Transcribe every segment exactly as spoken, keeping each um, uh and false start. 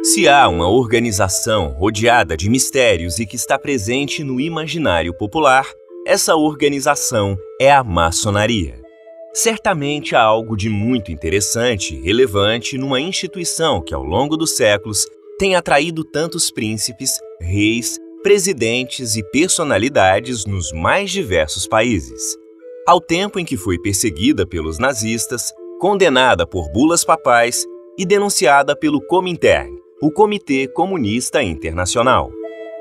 Se há uma organização rodeada de mistérios e que está presente no imaginário popular, essa organização é a maçonaria. Certamente há algo de muito interessante e relevante numa instituição que, ao longo dos séculos, tem atraído tantos príncipes, reis, presidentes e personalidades nos mais diversos países. Ao tempo em que foi perseguida pelos nazistas, condenada por bulas papais e denunciada pelo Comintern, o Comitê Comunista Internacional.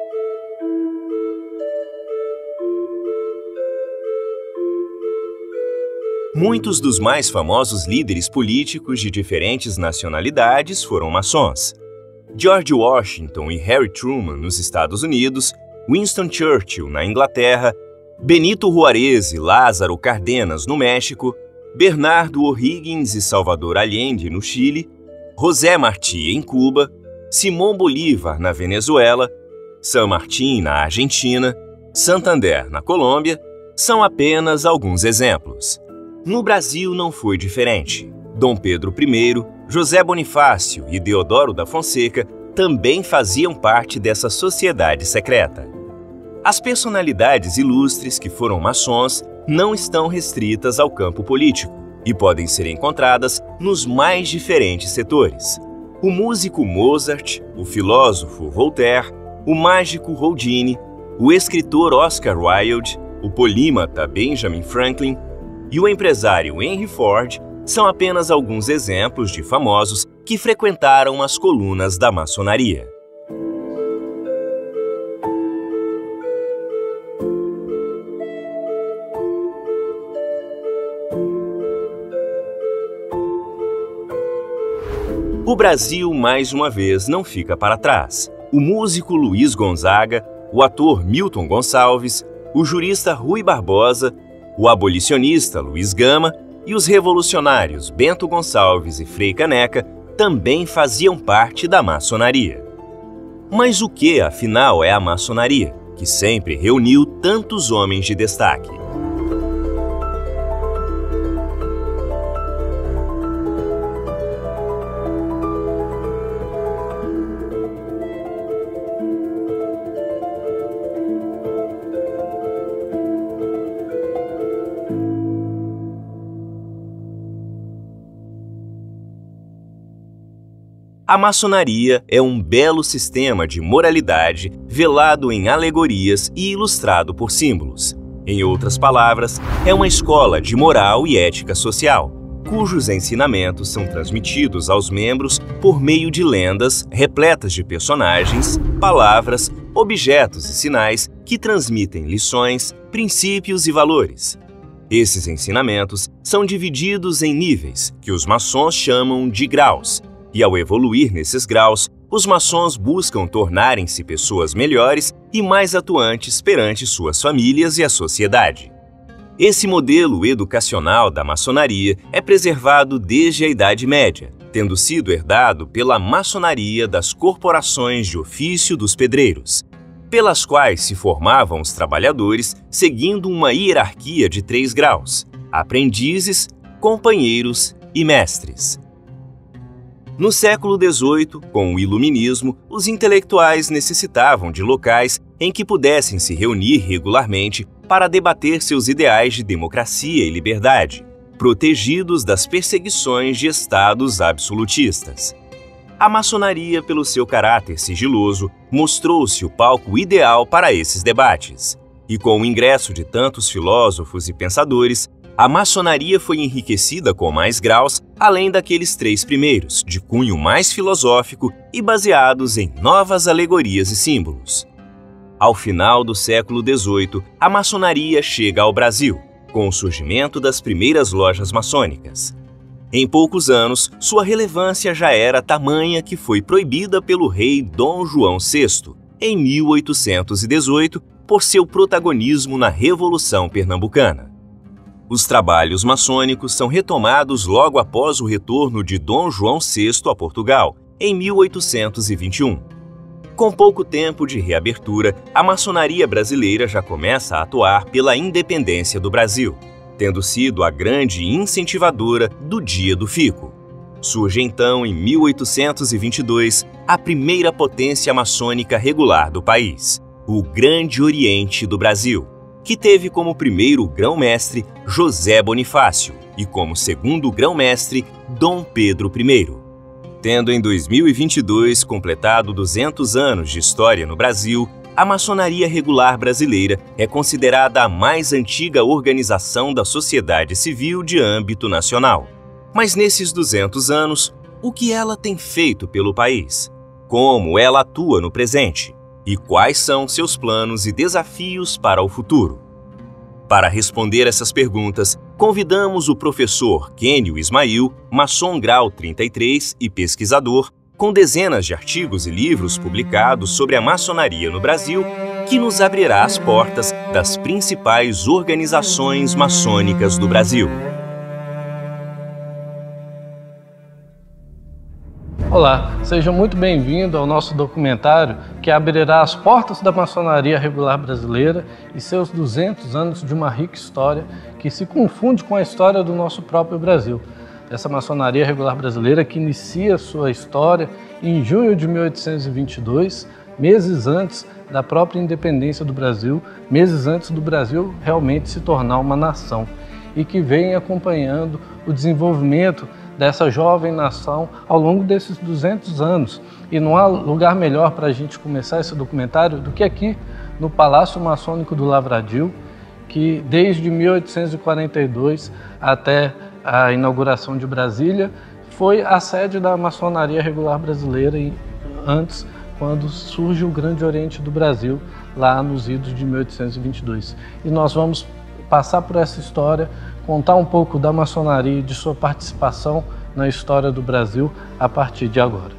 Muitos dos mais famosos líderes políticos de diferentes nacionalidades foram maçons. George Washington e Harry Truman nos Estados Unidos, Winston Churchill na Inglaterra, Benito Juárez e Lázaro Cárdenas no México, Bernardo O'Higgins e Salvador Allende no Chile, José Martí em Cuba, Simón Bolívar na Venezuela, San Martín na Argentina, Santander na Colômbia, são apenas alguns exemplos. No Brasil não foi diferente. Dom Pedro I, José Bonifácio e Deodoro da Fonseca também faziam parte dessa sociedade secreta. As personalidades ilustres que foram maçons não estão restritas ao campo político e podem ser encontradas nos mais diferentes setores. O músico Mozart, o filósofo Voltaire, o mágico Houdini, o escritor Oscar Wilde, o polímata Benjamin Franklin e o empresário Henry Ford são apenas alguns exemplos de famosos que frequentaram as colunas da maçonaria. O Brasil, mais uma vez, não fica para trás. O músico Luiz Gonzaga, o ator Milton Gonçalves, o jurista Rui Barbosa, o abolicionista Luiz Gama e os revolucionários Bento Gonçalves e Frei Caneca também faziam parte da maçonaria. Mas o que, afinal, é a maçonaria, que sempre reuniu tantos homens de destaque? A maçonaria é um belo sistema de moralidade velado em alegorias e ilustrado por símbolos. Em outras palavras, é uma escola de moral e ética social, cujos ensinamentos são transmitidos aos membros por meio de lendas repletas de personagens, palavras, objetos e sinais que transmitem lições, princípios e valores. Esses ensinamentos são divididos em níveis, que os maçons chamam de graus. E ao evoluir nesses graus, os maçons buscam tornarem-se pessoas melhores e mais atuantes perante suas famílias e a sociedade. Esse modelo educacional da maçonaria é preservado desde a Idade Média, tendo sido herdado pela maçonaria das corporações de ofício dos pedreiros, pelas quais se formavam os trabalhadores seguindo uma hierarquia de três graus: aprendizes, companheiros e mestres. No século dezoito, com o Iluminismo, os intelectuais necessitavam de locais em que pudessem se reunir regularmente para debater seus ideais de democracia e liberdade, protegidos das perseguições de estados absolutistas. A maçonaria, pelo seu caráter sigiloso, mostrou-se o palco ideal para esses debates. E com o ingresso de tantos filósofos e pensadores, a maçonaria foi enriquecida com mais graus, além daqueles três primeiros, de cunho mais filosófico e baseados em novas alegorias e símbolos. Ao final do século dezoito, a maçonaria chega ao Brasil, com o surgimento das primeiras lojas maçônicas. Em poucos anos, sua relevância já era tamanha que foi proibida pelo rei Dom João sexto, em mil oitocentos e dezoito, por seu protagonismo na Revolução Pernambucana. Os trabalhos maçônicos são retomados logo após o retorno de Dom João sexto a Portugal, em mil oitocentos e vinte e um. Com pouco tempo de reabertura, a maçonaria brasileira já começa a atuar pela independência do Brasil, tendo sido a grande incentivadora do Dia do Fico. Surge então, em mil oitocentos e vinte e dois, a primeira potência maçônica regular do país, o Grande Oriente do Brasil, que teve como primeiro grão-mestre José Bonifácio e como segundo grão-mestre Dom Pedro I. Tendo em dois mil e vinte e dois completado duzentos anos de história no Brasil, a Maçonaria Regular Brasileira é considerada a mais antiga organização da sociedade civil de âmbito nacional. Mas nesses duzentos anos, o que ela tem feito pelo país? Como ela atua no presente? E quais são seus planos e desafios para o futuro? Para responder essas perguntas, convidamos o professor Kênio Ismail, maçom grau trinta e três e pesquisador, com dezenas de artigos e livros publicados sobre a maçonaria no Brasil, que nos abrirá as portas das principais organizações maçônicas do Brasil. Olá, seja muito bem-vindo ao nosso documentário que abrirá as portas da maçonaria regular brasileira e seus duzentos anos de uma rica história que se confunde com a história do nosso próprio Brasil. Essa maçonaria regular brasileira que inicia sua história em junho de mil oitocentos e vinte e dois, meses antes da própria independência do Brasil, meses antes do Brasil realmente se tornar uma nação, e que vem acompanhando o desenvolvimento dessa jovem nação ao longo desses duzentos anos. E não há lugar melhor para a gente começar esse documentário do que aqui no Palácio Maçônico do Lavradio, que desde mil oitocentos e quarenta e dois até a inauguração de Brasília foi a sede da maçonaria regular brasileira, e antes, quando surge o Grande Oriente do Brasil, lá nos idos de mil oitocentos e vinte e dois. E nós vamos passar por essa história, contar um pouco da maçonaria e de sua participação na história do Brasil a partir de agora.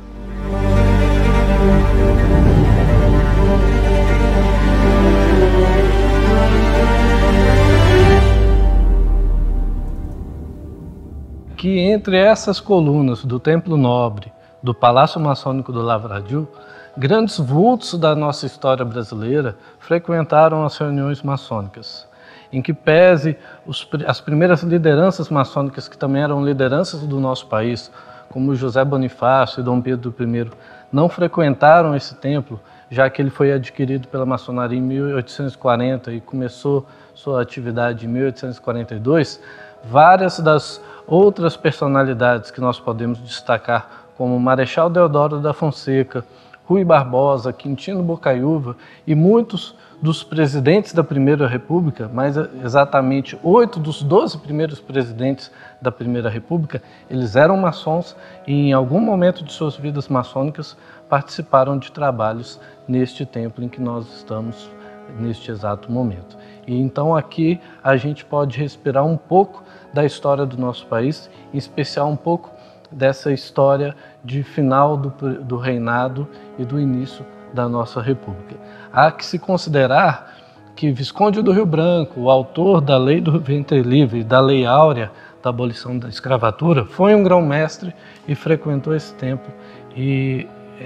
Que entre essas colunas do Templo Nobre, do Palácio Maçônico do Lavradio, grandes vultos da nossa história brasileira frequentaram as reuniões maçônicas, em que pese os, as primeiras lideranças maçônicas, que também eram lideranças do nosso país, como José Bonifácio e Dom Pedro I, não frequentaram esse templo, já que ele foi adquirido pela maçonaria em mil oitocentos e quarenta e começou sua atividade em mil oitocentos e quarenta e dois, várias das outras personalidades que nós podemos destacar, como Marechal Deodoro da Fonseca, Rui Barbosa, Quintino Bocaiúva e muitos dos presidentes da Primeira República, mais exatamente oito dos doze primeiros presidentes da Primeira República, eles eram maçons e em algum momento de suas vidas maçônicas participaram de trabalhos neste templo em que nós estamos neste exato momento. E então aqui a gente pode respirar um pouco da história do nosso país, em especial um pouco dessa história de final do, do reinado e do início da nossa República. Há que se considerar que Visconde do Rio Branco, o autor da Lei do Ventre Livre, da Lei Áurea, da abolição da escravatura, foi um grão-mestre e frequentou esse templo, e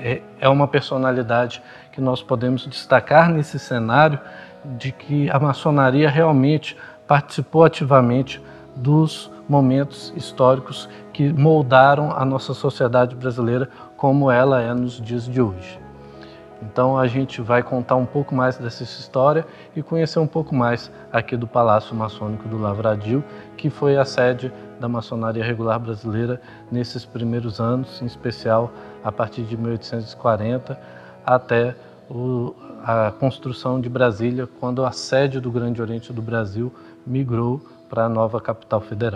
é uma personalidade que nós podemos destacar nesse cenário de que a maçonaria realmente participou ativamente dos momentos históricos que moldaram a nossa sociedade brasileira como ela é nos dias de hoje. Então a gente vai contar um pouco mais dessa história e conhecer um pouco mais aqui do Palácio Maçônico do Lavradio, que foi a sede da maçonaria regular brasileira nesses primeiros anos, em especial a partir de mil oitocentos e quarenta até o, a construção de Brasília, quando a sede do Grande Oriente do Brasil migrou para a nova capital federal.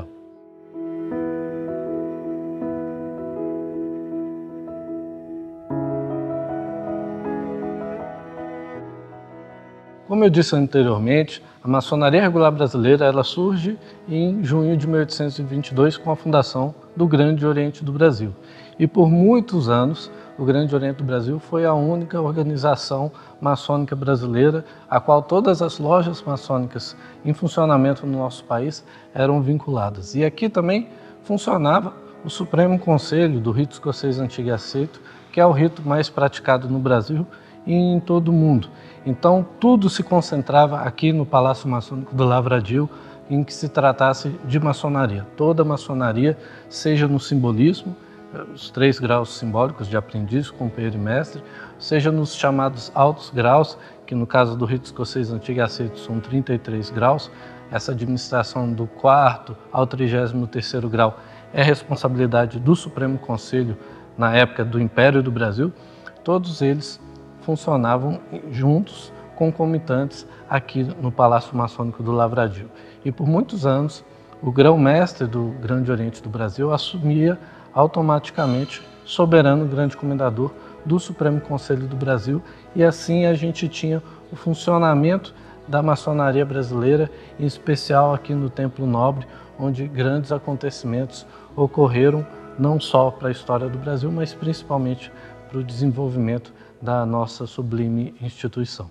Como eu disse anteriormente, a maçonaria regular brasileira ela surge em junho de mil oitocentos e vinte e dois com a fundação do Grande Oriente do Brasil. E por muitos anos, o Grande Oriente do Brasil foi a única organização maçônica brasileira a qual todas as lojas maçônicas em funcionamento no nosso país eram vinculadas. E aqui também funcionava o Supremo Conselho do Rito Escocês Antigo e Aceito, que é o rito mais praticado no Brasil e em todo o mundo. Então, tudo se concentrava aqui no Palácio Maçônico do Lavradio, em que se tratasse de maçonaria. Toda maçonaria, seja no simbolismo, os três graus simbólicos de aprendiz, companheiro e mestre, seja nos chamados altos graus, que no caso do rito escocês antigo e aceito são trinta e três graus, essa administração do quarto ao trigésimo terceiro grau é responsabilidade do Supremo Conselho na época do Império do Brasil. Todos eles funcionavam juntos, concomitantes, aqui no Palácio Maçônico do Lavradio. E por muitos anos, o grão-mestre do Grande Oriente do Brasil assumia automaticamente soberano grande comendador do Supremo Conselho do Brasil, e assim a gente tinha o funcionamento da maçonaria brasileira, em especial aqui no Templo Nobre, onde grandes acontecimentos ocorreram não só para a história do Brasil, mas principalmente para o desenvolvimento da nossa sublime instituição.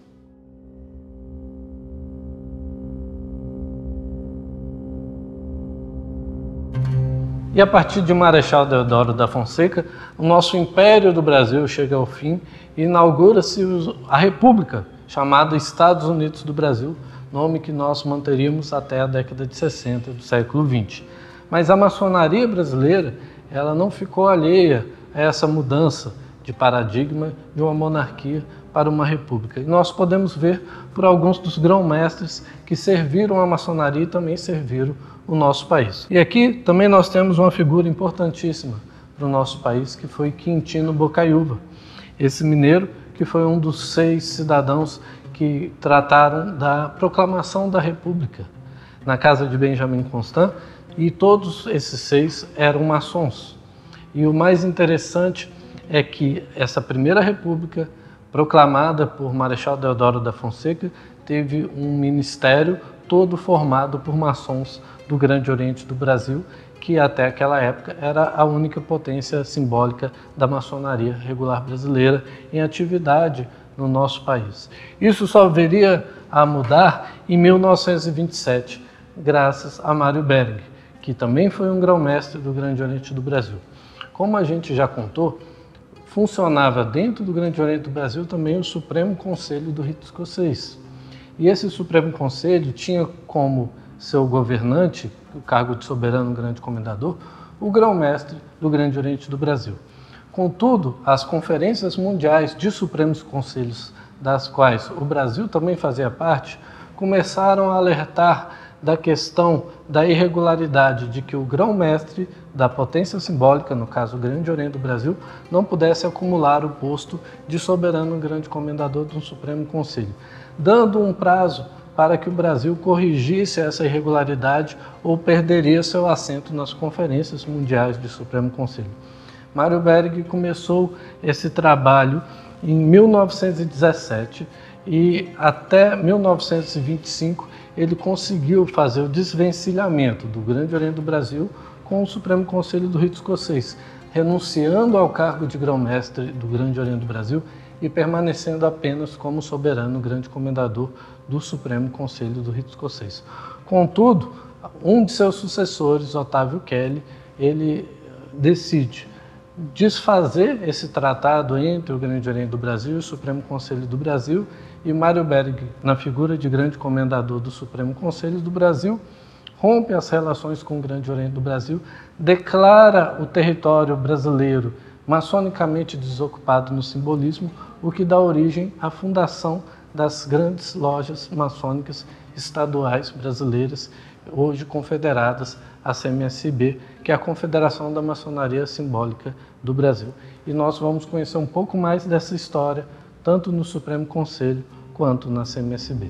E a partir de Marechal Deodoro da Fonseca, o nosso Império do Brasil chega ao fim e inaugura-se a República, chamada Estados Unidos do Brasil, nome que nós manteríamos até a década de sessenta do século vinte. Mas a maçonaria brasileira, ela não ficou alheia a essa mudança de paradigma de uma monarquia para uma república. E nós podemos ver por alguns dos grão-mestres que serviram a maçonaria e também serviram o nosso país. E aqui também nós temos uma figura importantíssima para o nosso país, que foi Quintino Bocaiúva, esse mineiro que foi um dos seis cidadãos que trataram da proclamação da República na casa de Benjamin Constant, e todos esses seis eram maçons. E o mais interessante é que essa primeira República, proclamada por Marechal Deodoro da Fonseca, teve um ministério todo formado por maçons do Grande Oriente do Brasil, que até aquela época era a única potência simbólica da maçonaria regular brasileira em atividade no nosso país. Isso só viria a mudar em mil novecentos e vinte e sete, graças a Mário Behring, que também foi um grão-mestre do Grande Oriente do Brasil. Como a gente já contou, funcionava dentro do Grande Oriente do Brasil também o Supremo Conselho do Rito Escocês. E esse Supremo Conselho tinha como seu governante, o cargo de soberano grande comendador, o grão-mestre do Grande Oriente do Brasil. Contudo, as conferências mundiais de Supremos Conselhos, das quais o Brasil também fazia parte, começaram a alertar da questão da irregularidade de que o grão-mestre da potência simbólica, no caso o Grande Oriente do Brasil, não pudesse acumular o posto de soberano grande comendador do Supremo Conselho, dando um prazo para que o Brasil corrigisse essa irregularidade ou perderia seu assento nas conferências mundiais de Supremo Conselho. Mário Behring começou esse trabalho em mil novecentos e dezessete e até mil novecentos e vinte e cinco ele conseguiu fazer o desvencilhamento do Grande Oriente do Brasil com o Supremo Conselho do Rito Escocês, renunciando ao cargo de grão-mestre do Grande Oriente do Brasil e permanecendo apenas como soberano grande comendador do Supremo Conselho do Rito Escocês. Contudo, um de seus sucessores, Otávio Kelly, ele decide desfazer esse tratado entre o Grande Oriente do Brasil e o Supremo Conselho do Brasil, e Mário Behring, na figura de grande comendador do Supremo Conselho do Brasil, rompe as relações com o Grande Oriente do Brasil, declara o território brasileiro maçonicamente desocupado no simbolismo, o que dá origem à fundação das grandes lojas maçônicas estaduais brasileiras, hoje confederadas à C M S B, que é a Confederação da Maçonaria Simbólica do Brasil. E nós vamos conhecer um pouco mais dessa história, tanto no Supremo Conselho quanto na C M S B.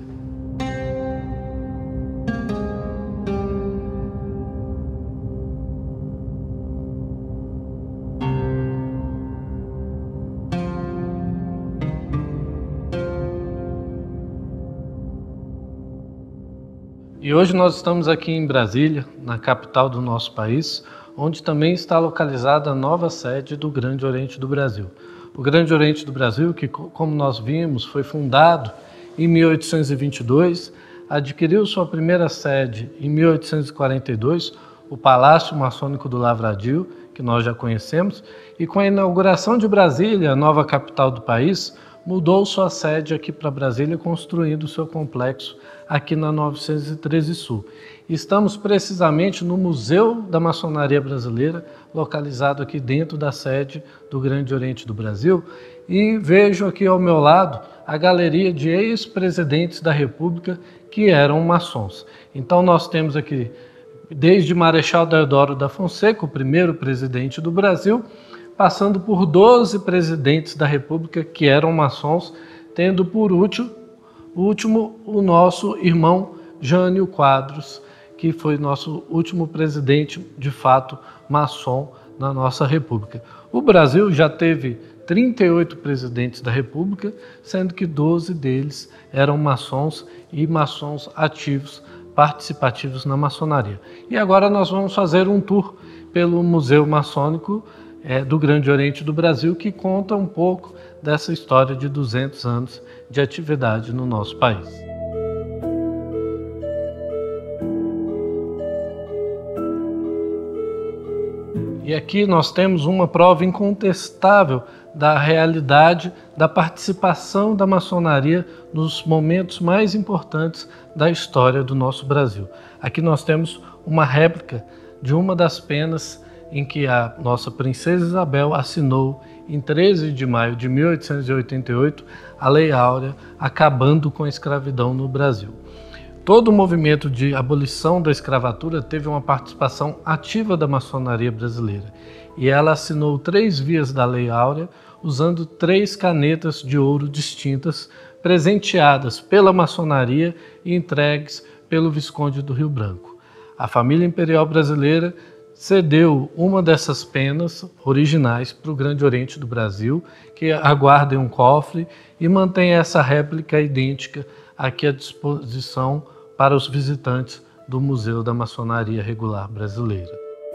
E hoje nós estamos aqui em Brasília, na capital do nosso país, onde também está localizada a nova sede do Grande Oriente do Brasil. O Grande Oriente do Brasil, que, como nós vimos, foi fundado em mil oitocentos e vinte e dois, adquiriu sua primeira sede em mil oitocentos e quarenta e dois, o Palácio Maçônico do Lavradio, que nós já conhecemos, e com a inauguração de Brasília, a nova capital do país, mudou sua sede aqui para Brasília, construindo seu complexo aqui na novecentos e treze Sul. Estamos precisamente no Museu da Maçonaria Brasileira, localizado aqui dentro da sede do Grande Oriente do Brasil, e vejo aqui ao meu lado a galeria de ex-presidentes da República que eram maçons. Então nós temos aqui desde Marechal Deodoro da Fonseca, o primeiro presidente do Brasil, passando por doze presidentes da República que eram maçons, tendo por último, último o nosso irmão Jânio Quadros, que foi nosso último presidente, de fato, maçom na nossa República. O Brasil já teve trinta e oito presidentes da República, sendo que doze deles eram maçons e maçons ativos, participativos na maçonaria. E agora nós vamos fazer um tour pelo Museu Maçônico é, do Grande Oriente do Brasil, que conta um pouco dessa história de duzentos anos de atividade no nosso país. E aqui nós temos uma prova incontestável da realidade da participação da maçonaria nos momentos mais importantes da história do nosso Brasil. Aqui nós temos uma réplica de uma das penas em que a nossa princesa Isabel assinou em treze de maio de mil oitocentos e oitenta e oito a Lei Áurea, acabando com a escravidão no Brasil. Todo o movimento de abolição da escravatura teve uma participação ativa da maçonaria brasileira, e ela assinou três vias da Lei Áurea usando três canetas de ouro distintas, presenteadas pela maçonaria e entregues pelo Visconde do Rio Branco. A família imperial brasileira cedeu uma dessas penas originais para o Grande Oriente do Brasil, que aguarda em um cofre e mantém essa réplica idêntica aqui à disposição para os visitantes do Museu da Maçonaria Regular Brasileira.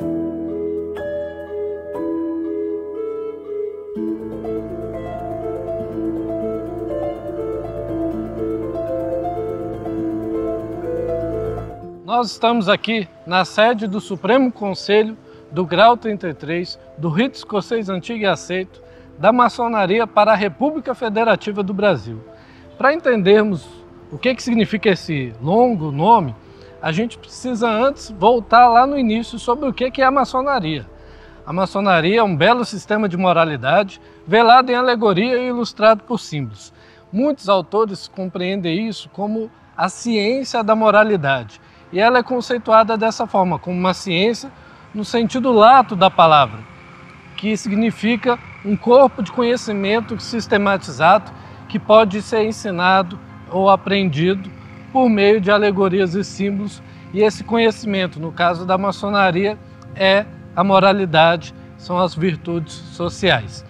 Nós estamos aqui na sede do Supremo Conselho do Grau trinta e três, do Rito Escocês Antigo e Aceito, da Maçonaria para a República Federativa do Brasil. Para entendermos o que, que significa esse longo nome, a gente precisa antes voltar lá no início sobre o que, que é a maçonaria. A maçonaria é um belo sistema de moralidade, velado em alegoria e ilustrado por símbolos. Muitos autores compreendem isso como a ciência da moralidade, e ela é conceituada dessa forma, como uma ciência no sentido lato da palavra, que significa um corpo de conhecimento sistematizado que pode ser ensinado ou aprendido por meio de alegorias e símbolos, e esse conhecimento, no caso da maçonaria, é a moralidade, são as virtudes sociais.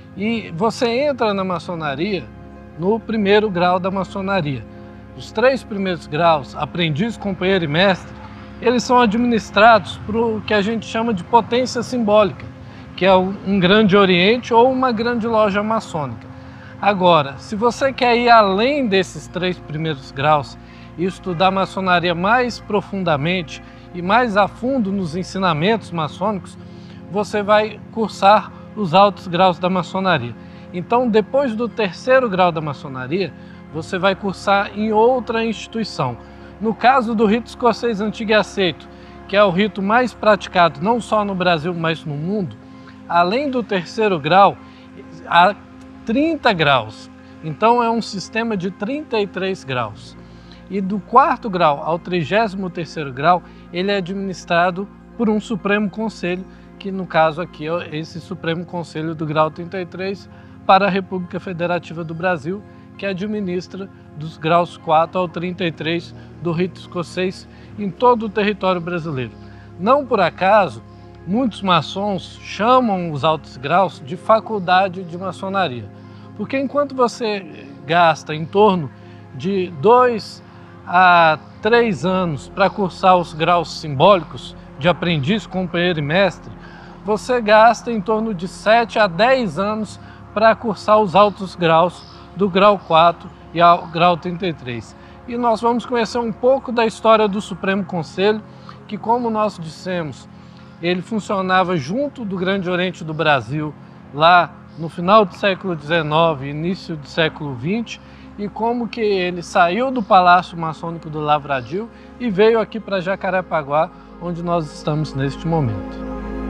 E você entra na maçonaria no primeiro grau da maçonaria. Os três primeiros graus, aprendiz, companheiro e mestre, eles são administrados por o que a gente chama de potência simbólica, que é um grande oriente ou uma grande loja maçônica. Agora, se você quer ir além desses três primeiros graus e estudar maçonaria mais profundamente e mais a fundo nos ensinamentos maçônicos, você vai cursar os altos graus da maçonaria. Então, depois do terceiro grau da maçonaria, você vai cursar em outra instituição. No caso do Rito Escocês Antigo e Aceito, que é o rito mais praticado não só no Brasil, mas no mundo, além do terceiro grau, há trinta graus. Então é um sistema de trinta e três graus. E do quarto grau ao trigésimo terceiro grau, ele é administrado por um Supremo Conselho, que no caso aqui é esse Supremo Conselho do grau trinta e três para a República Federativa do Brasil, que administra dos graus quatro ao trinta e três do rito escocês em todo o território brasileiro. Não por acaso, muitos maçons chamam os altos graus de faculdade de maçonaria, porque enquanto você gasta em torno de dois a três anos para cursar os graus simbólicos de aprendiz, companheiro e mestre, você gasta em torno de sete a dez anos para cursar os altos graus do grau quatro e ao grau trinta e três. E nós vamos conhecer um pouco da história do Supremo Conselho, que, como nós dissemos, ele funcionava junto do Grande Oriente do Brasil, lá no final do século dezenove, início do século vinte, e como que ele saiu do Palácio Maçônico do Lavradio e veio aqui para Jacarepaguá, onde nós estamos neste momento.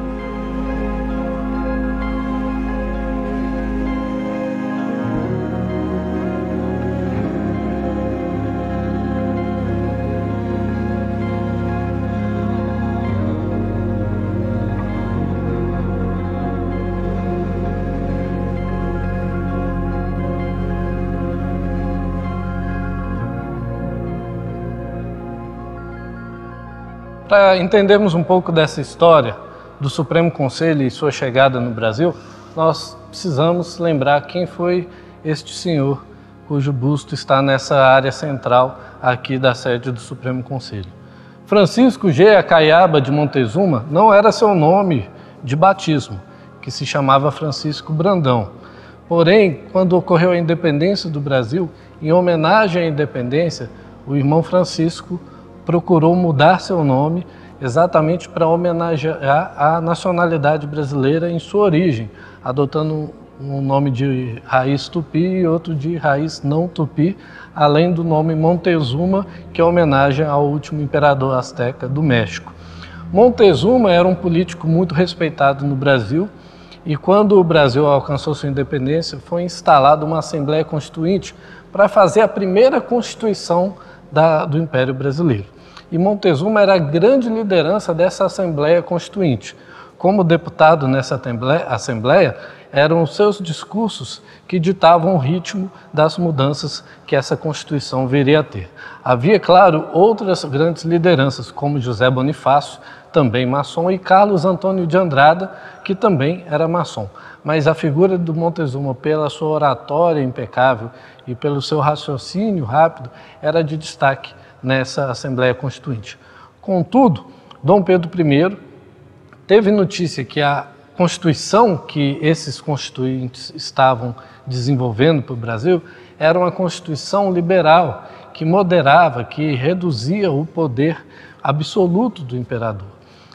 Para entendermos um pouco dessa história do Supremo Conselho e sua chegada no Brasil, nós precisamos lembrar quem foi este senhor cujo busto está nessa área central aqui da sede do Supremo Conselho. Francisco G. Acaiaba de Montezuma não era seu nome de batismo, que se chamava Francisco Brandão. Porém, quando ocorreu a independência do Brasil, em homenagem à independência, o irmão Francisco procurou mudar seu nome exatamente para homenagear a nacionalidade brasileira em sua origem, adotando um nome de raiz tupi e outro de raiz não tupi, além do nome Montezuma, que é homenagem ao último imperador azteca do México. Montezuma era um político muito respeitado no Brasil e quando o Brasil alcançou sua independência, foi instalada uma Assembleia Constituinte para fazer a primeira Constituição da, do Império Brasileiro. E Montezuma era a grande liderança dessa Assembleia Constituinte. Como deputado nessa Assembleia, eram os seus discursos que ditavam o ritmo das mudanças que essa Constituição viria a ter. Havia, claro, outras grandes lideranças, como José Bonifácio, também maçom, e Carlos Antônio de Andrada, que também era maçom. Mas a figura do Montezuma, pela sua oratória impecável e pelo seu raciocínio rápido, era de destaque nessa Assembleia Constituinte. Contudo, Dom Pedro I teve notícia que a Constituição que esses constituintes estavam desenvolvendo para o Brasil era uma Constituição liberal, que moderava, que reduzia o poder absoluto do imperador.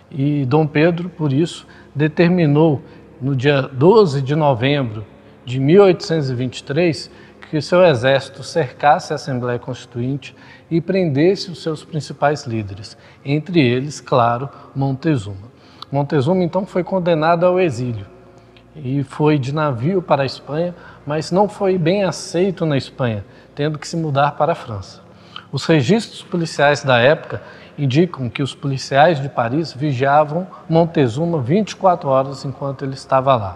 E Dom Pedro, por isso, determinou, no dia doze de novembro de mil oitocentos e vinte e três, que seu exército cercasse a Assembleia Constituinte e prendesse os seus principais líderes, entre eles, claro, Montezuma. Montezuma, então, foi condenado ao exílio e foi de navio para a Espanha, mas não foi bem aceito na Espanha, tendo que se mudar para a França. Os registros policiais da época indicam que os policiais de Paris vigiavam Montezuma vinte e quatro horas enquanto ele estava lá.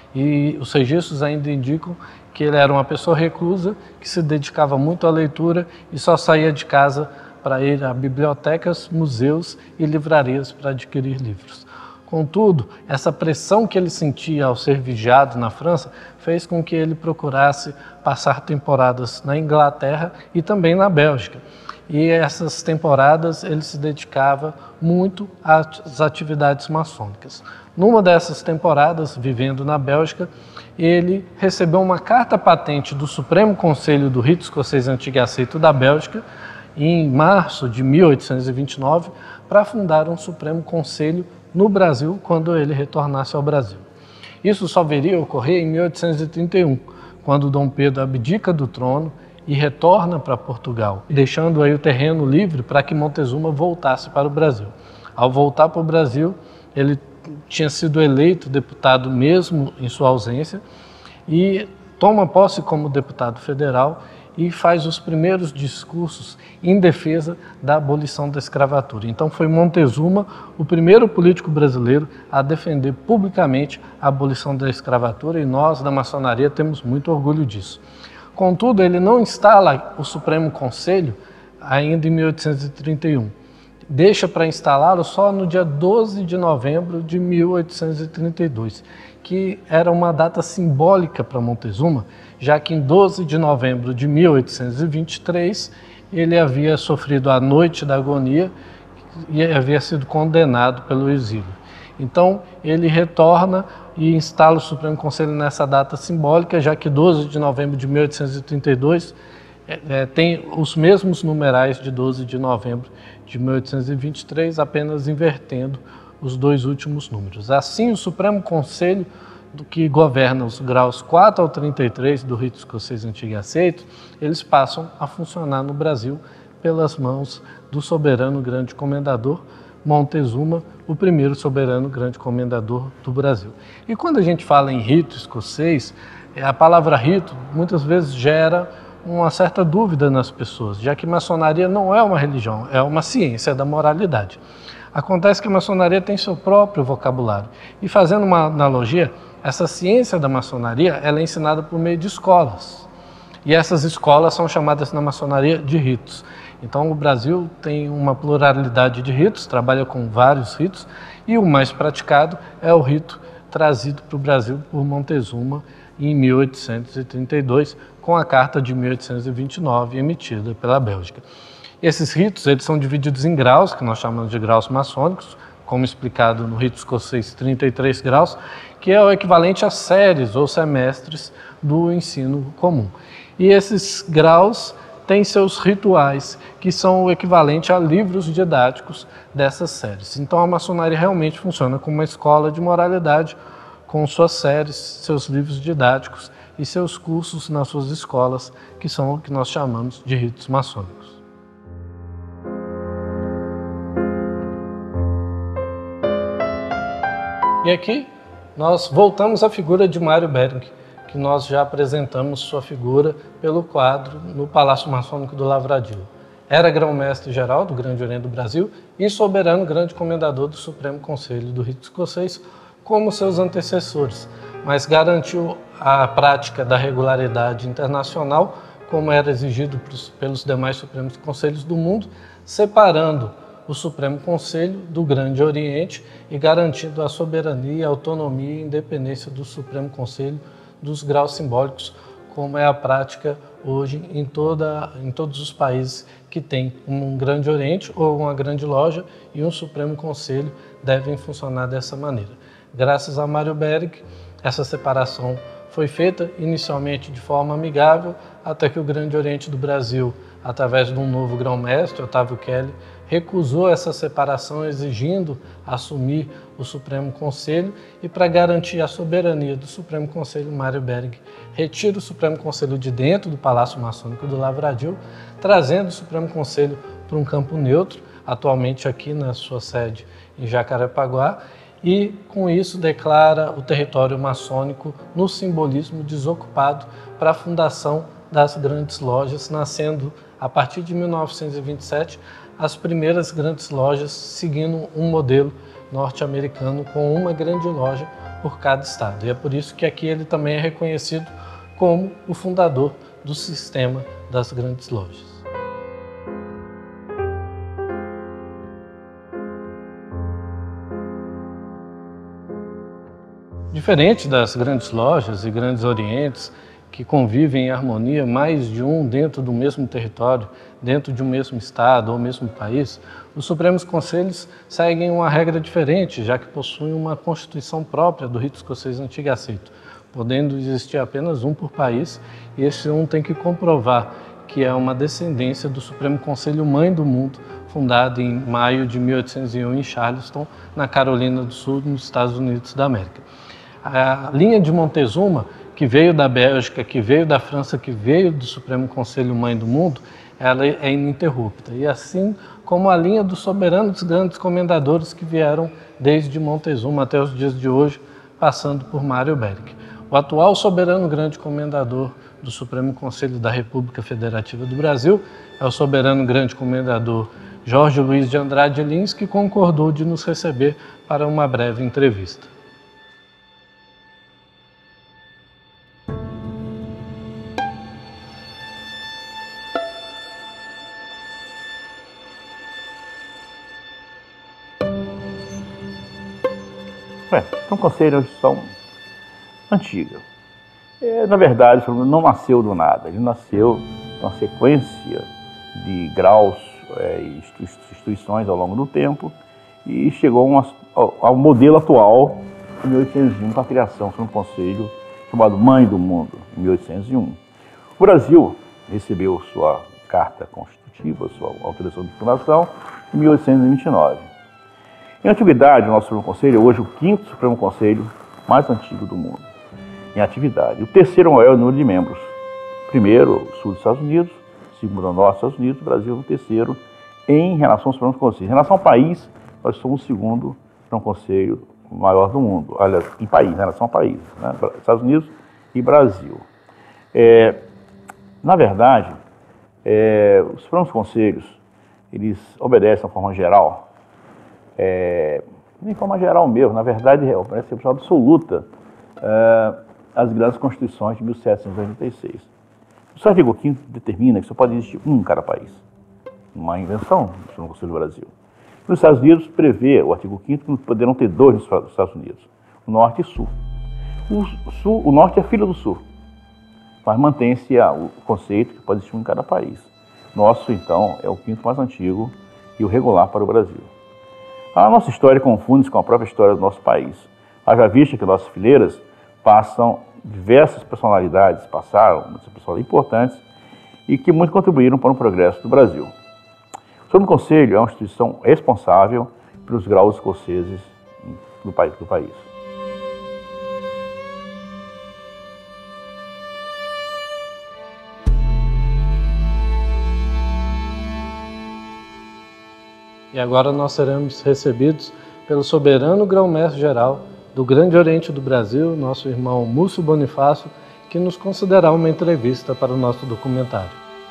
E os registros ainda indicam que ele era uma pessoa reclusa, que se dedicava muito à leitura e só saía de casa para ir a bibliotecas, museus e livrarias para adquirir livros. Contudo, essa pressão que ele sentia ao ser vigiado na França fez com que ele procurasse passar temporadas na Inglaterra e também na Bélgica. E essas temporadas ele se dedicava muito às atividades maçônicas. Numa dessas temporadas, vivendo na Bélgica, ele recebeu uma carta patente do Supremo Conselho do Rito Escocês Antigo e Aceito da Bélgica, em março de mil oitocentos e vinte e nove, para fundar um Supremo Conselho no Brasil, quando ele retornasse ao Brasil. Isso só viria a ocorrer em mil oitocentos e trinta e um, quando Dom Pedro abdica do trono e retorna para Portugal, deixando aí o terreno livre para que Montezuma voltasse para o Brasil. Ao voltar para o Brasil, ele tinha sido eleito deputado mesmo em sua ausência e toma posse como deputado federal e faz os primeiros discursos em defesa da abolição da escravatura. Então foi Montezuma o primeiro político brasileiro a defender publicamente a abolição da escravatura e nós da maçonaria temos muito orgulho disso. Contudo, ele não instala o Supremo Conselho ainda em mil oitocentos e trinta e um. Deixa para instalá-lo só no dia doze de novembro de mil oitocentos e trinta e dois, que era uma data simbólica para Montezuma, já que em doze de novembro de mil oitocentos e vinte e três ele havia sofrido a noite da agonia e havia sido condenado pelo exílio. Então ele retorna e instala o Supremo Conselho nessa data simbólica, já que doze de novembro de mil oitocentos e trinta e dois é, é, tem os mesmos numerais de doze de novembro de mil oitocentos e vinte e três, apenas invertendo os dois últimos números. Assim, o Supremo Conselho do que governa os graus quatro ao trinta e três do rito escocês antigo e aceito, eles passam a funcionar no Brasil pelas mãos do soberano grande comendador Montezuma, o primeiro soberano grande comendador do Brasil. E quando a gente fala em rito escocês, a palavra rito muitas vezes gera uma certa dúvida nas pessoas, já que maçonaria não é uma religião, é uma ciência da moralidade. Acontece que a maçonaria tem seu próprio vocabulário. E fazendo uma analogia, essa ciência da maçonaria ela é ensinada por meio de escolas. E essas escolas são chamadas na maçonaria de ritos. Então o Brasil tem uma pluralidade de ritos, trabalha com vários ritos, e o mais praticado é o rito trazido para o Brasil por Montezuma em mil oitocentos e trinta e dois, com a Carta de mil oitocentos e vinte e nove, emitida pela Bélgica. Esses ritos eles são divididos em graus, que nós chamamos de graus maçônicos, como explicado no rito escocês, trinta e três graus, que é o equivalente a séries ou semestres do ensino comum. E esses graus têm seus rituais, que são o equivalente a livros didáticos dessas séries. Então a maçonaria realmente funciona como uma escola de moralidade, com suas séries, seus livros didáticos e seus cursos nas suas escolas, que são o que nós chamamos de ritos maçônicos. E aqui nós voltamos à figura de Mário Behring, que nós já apresentamos sua figura pelo quadro no Palácio Maçônico do Lavradio. Era grão-mestre-geral do Grande Oriente do Brasil e soberano grande comendador do Supremo Conselho do Rito Escocês, como seus antecessores, mas garantiu a prática da regularidade internacional, como era exigido pelos demais Supremos Conselhos do mundo, separando o Supremo Conselho do Grande Oriente e garantindo a soberania, a autonomia e independência do Supremo Conselho dos graus simbólicos, como é a prática hoje em, toda, em todos os países que têm um Grande Oriente ou uma grande loja e um Supremo Conselho devem funcionar dessa maneira. Graças a Mário Behring, essa separação foi feita inicialmente de forma amigável, até que o Grande Oriente do Brasil, através de um novo grão-mestre, Otávio Kelly, recusou essa separação, exigindo assumir o Supremo Conselho, e para garantir a soberania do Supremo Conselho, Mário Behring retira o Supremo Conselho de dentro do Palácio Maçônico do Lavradio, trazendo o Supremo Conselho para um campo neutro, atualmente aqui na sua sede em Jacarepaguá, e com isso declara o território maçônico no simbolismo desocupado para a fundação das grandes lojas, nascendo a partir de mil novecentos e vinte e sete as primeiras grandes lojas seguindo um modelo norte-americano com uma grande loja por cada estado. E é por isso que aqui ele também é reconhecido como o fundador do sistema das grandes lojas. Diferente das grandes lojas e grandes orientes, que convivem em harmonia, mais de um dentro do mesmo território, dentro de um mesmo estado ou mesmo país, os Supremos Conselhos seguem uma regra diferente, já que possuem uma constituição própria do rito escocês antigo e aceito, podendo existir apenas um por país, e esse um tem que comprovar que é uma descendência do Supremo Conselho Mãe do Mundo, fundado em maio de mil oitocentos e um em Charleston, na Carolina do Sul, nos Estados Unidos da América. A linha de Montezuma, que veio da Bélgica, que veio da França, que veio do Supremo Conselho Mãe do Mundo, ela é ininterrupta. E assim como a linha dos soberanos grandes comendadores que vieram desde Montezuma até os dias de hoje, passando por Mário Behring. O atual soberano grande comendador do Supremo Conselho da República Federativa do Brasil é o soberano grande comendador Jorge Luiz de Andrade Lins, que concordou de nos receber para uma breve entrevista. É, então, conselho é uma instituição antiga. É, na verdade, não nasceu do nada, ele nasceu com uma sequência de graus é, e instituições ao longo do tempo e chegou uma, ao, ao modelo atual em mil oitocentos e um, com a criação de um conselho chamado Mãe do Mundo, em mil oitocentos e um. O Brasil recebeu sua carta constitutiva, sua autorização de fundação, em mil oitocentos e vinte e nove. Em antiguidade, o nosso Supremo Conselho é hoje o quinto Supremo Conselho mais antigo do mundo em atividade. O terceiro maior número de membros. Primeiro, o sul dos Estados Unidos, segundo, o norte dos Estados Unidos, o Brasil é o terceiro em relação ao Supremo Conselho. Em relação ao país, nós somos o segundo Supremo Conselho maior do mundo, aliás, em país, em relação ao país, né? Estados Unidos e Brasil. É, na verdade, é, os Supremos Conselhos, eles obedecem de uma forma geral, é, de forma geral mesmo, na verdade, obedecem de forma absoluta é, as grandes constituições de mil setecentos e oitenta e seis. O seu artigo quinto determina que só pode existir um em cada país, uma invenção do Supremo Conselho do Brasil. Nos Estados Unidos, prevê o artigo quinto que poderão ter dois nos Estados Unidos, o Norte e o Sul. O, sul, o Norte é filho do Sul, mas mantém-se o conceito que pode existir um em cada país. Nosso, então, é o quinto mais antigo e o regular para o Brasil. A nossa história confunde-se com a própria história do nosso país. Haja vista que nossas fileiras passam diversas personalidades, passaram muitas pessoas importantes e que muito contribuíram para o progresso do Brasil. O Supremo Conselho é uma instituição responsável pelos graus escoceses do país. Do país. E agora nós seremos recebidos pelo soberano grão-mestre-geral do Grande Oriente do Brasil, nosso irmão Múcio Bonifácio, que nos concederá uma entrevista para o nosso documentário.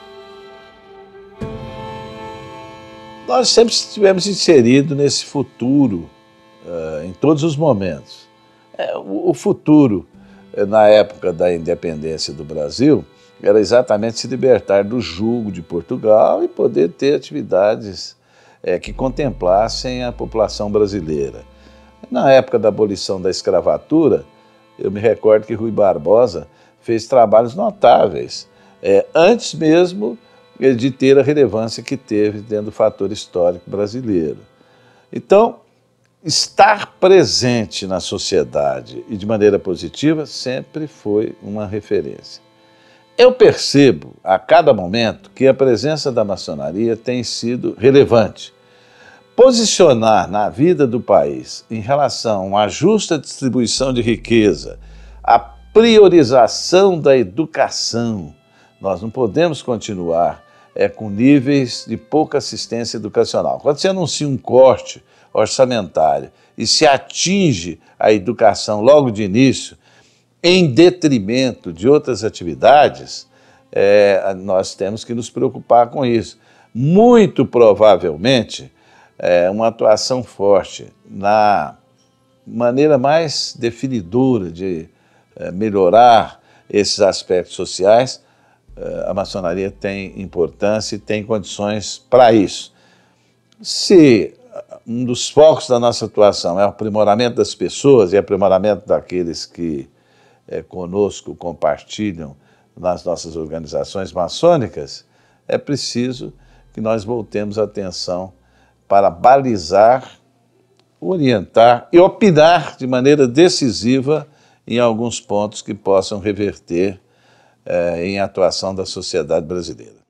Nós sempre estivemos inseridos nesse futuro, uh, em todos os momentos. É, o, o futuro, na época da independência do Brasil, era exatamente se libertar do jugo de Portugal e poder ter atividades é, que contemplassem a população brasileira. Na época da abolição da escravatura, eu me recordo que Rui Barbosa fez trabalhos notáveis, é, antes mesmo de ter a relevância que teve dentro do fator histórico brasileiro. Então, estar presente na sociedade e de maneira positiva sempre foi uma referência. Eu percebo a cada momento que a presença da maçonaria tem sido relevante. Posicionar na vida do país em relação à justa distribuição de riqueza, a priorização da educação. Nós não podemos continuar é, com níveis de pouca assistência educacional. Quando você anuncia um corte orçamentário e se atinge a educação logo de início, em detrimento de outras atividades, é, nós temos que nos preocupar com isso. Muito provavelmente, é, uma atuação forte na maneira mais definidora de é, melhorar esses aspectos sociais, é, a maçonaria tem importância e tem condições para isso. Se um dos focos da nossa atuação é o aprimoramento das pessoas e aprimoramento daqueles que É, conosco compartilham nas nossas organizações maçônicas, é preciso que nós voltemos a atenção para balizar, orientar e opinar de maneira decisiva em alguns pontos que possam reverter é, em atuação da sociedade brasileira.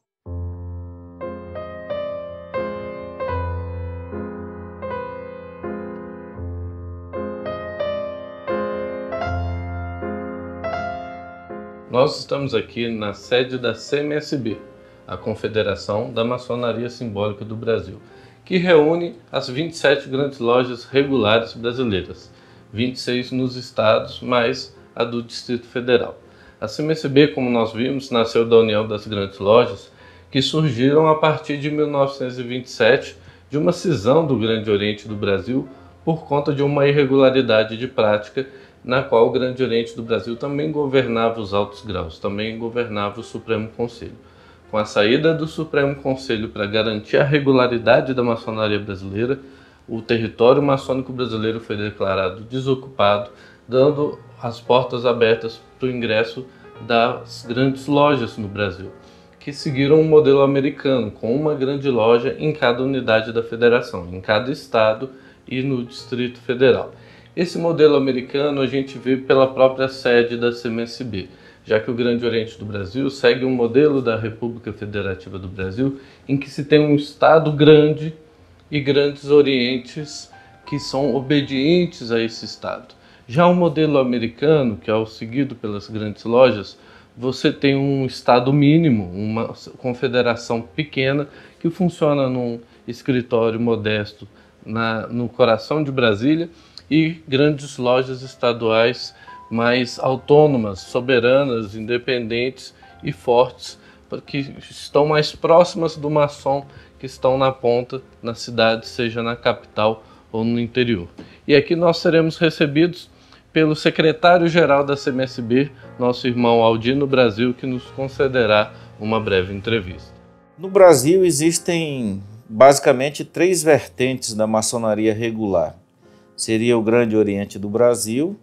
Nós estamos aqui na sede da C M S B, a Confederação da Maçonaria Simbólica do Brasil, que reúne as vinte e sete grandes lojas regulares brasileiras, vinte e seis nos estados, mais a do Distrito Federal. A C M S B, como nós vimos, nasceu da união das grandes lojas, que surgiram a partir de mil novecentos e vinte e sete, de uma cisão do Grande Oriente do Brasil por conta de uma irregularidade de prática na qual o Grande Oriente do Brasil também governava os altos graus, também governava o Supremo Conselho. Com a saída do Supremo Conselho para garantir a regularidade da maçonaria brasileira, o território maçônico brasileiro foi declarado desocupado, dando as portas abertas para o ingresso das grandes lojas no Brasil, que seguiram um modelo americano, com uma grande loja em cada unidade da federação, em cada estado e no Distrito Federal. Esse modelo americano a gente vê pela própria sede da C M S B, já que o Grande Oriente do Brasil segue um modelo da República Federativa do Brasil, em que se tem um estado grande e grandes orientes que são obedientes a esse estado. Já o modelo americano, que é o seguido pelas grandes lojas, você tem um estado mínimo, uma confederação pequena que funciona num escritório modesto na, no coração de Brasília, e grandes lojas estaduais mais autônomas, soberanas, independentes e fortes, que estão mais próximas do maçom, que estão na ponta, na cidade, seja na capital ou no interior. E aqui nós seremos recebidos pelo secretário-geral da C M S B, nosso irmão Aldino Brasil, que nos concederá uma breve entrevista. No Brasil existem basicamente três vertentes da maçonaria regular. Seria o Grande Oriente do Brasil,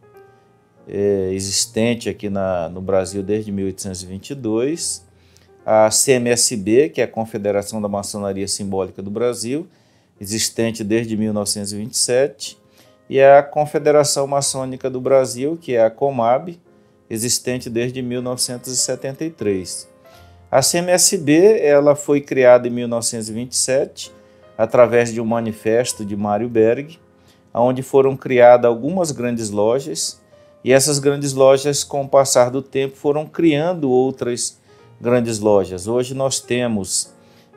é, existente aqui na, no Brasil desde mil oitocentos e vinte e dois, a C M S B, que é a Confederação da Maçonaria Simbólica do Brasil, existente desde mil novecentos e vinte e sete, e a Confederação Maçônica do Brasil, que é a COMAB, existente desde mil novecentos e setenta e três. A C M S B ela foi criada em mil novecentos e vinte e sete, através de um manifesto de Mário Berg, onde foram criadas algumas grandes lojas, e essas grandes lojas, com o passar do tempo, foram criando outras grandes lojas. Hoje nós temos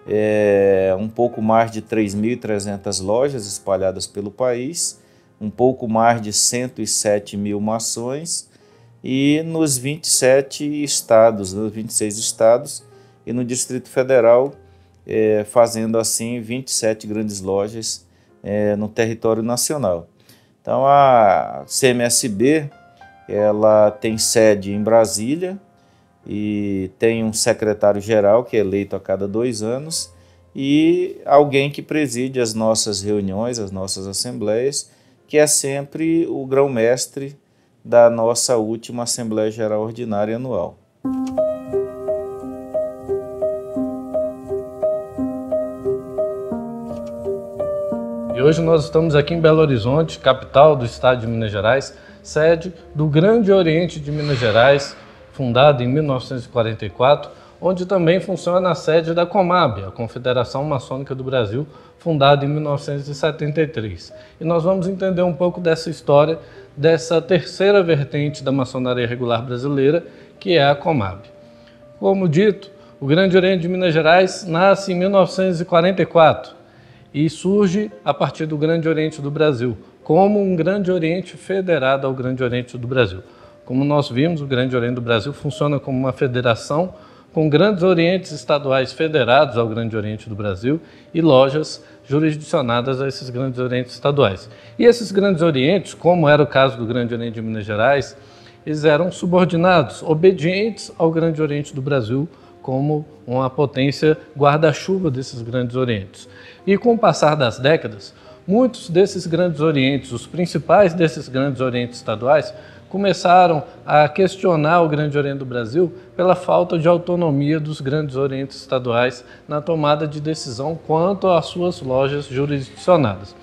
é, um pouco mais de três mil e trezentas lojas espalhadas pelo país, um pouco mais de cento e sete mil maçons, e nos vinte e sete estados, nos vinte e seis estados e no Distrito Federal, é, fazendo assim vinte e sete grandes lojas é, no território nacional. Então a C M S B ela tem sede em Brasília e tem um secretário-geral que é eleito a cada dois anos e alguém que preside as nossas reuniões, as nossas assembleias, que é sempre o grão-mestre da nossa última Assembleia Geral Ordinária anual. E hoje nós estamos aqui em Belo Horizonte, capital do estado de Minas Gerais, sede do Grande Oriente de Minas Gerais, fundado em mil novecentos e quarenta e quatro, onde também funciona a sede da COMAB, a Confederação Maçônica do Brasil, fundada em mil novecentos e setenta e três. E nós vamos entender um pouco dessa história, dessa terceira vertente da maçonaria regular brasileira, que é a COMAB. Como dito, o Grande Oriente de Minas Gerais nasce em mil novecentos e quarenta e quatro e surge a partir do Grande Oriente do Brasil, como um Grande Oriente federado ao Grande Oriente do Brasil. Como nós vimos, o Grande Oriente do Brasil funciona como uma federação com grandes orientes estaduais federados ao Grande Oriente do Brasil e lojas jurisdicionadas a esses grandes orientes estaduais. E esses grandes orientes, como era o caso do Grande Oriente de Minas Gerais, eles eram subordinados, obedientes ao Grande Oriente do Brasil, como uma potência guarda-chuva desses grandes orientes. E com o passar das décadas, muitos desses grandes orientes, os principais desses grandes orientes estaduais, começaram a questionar o Grande Oriente do Brasil pela falta de autonomia dos grandes orientes estaduais na tomada de decisão quanto às suas lojas jurisdicionadas.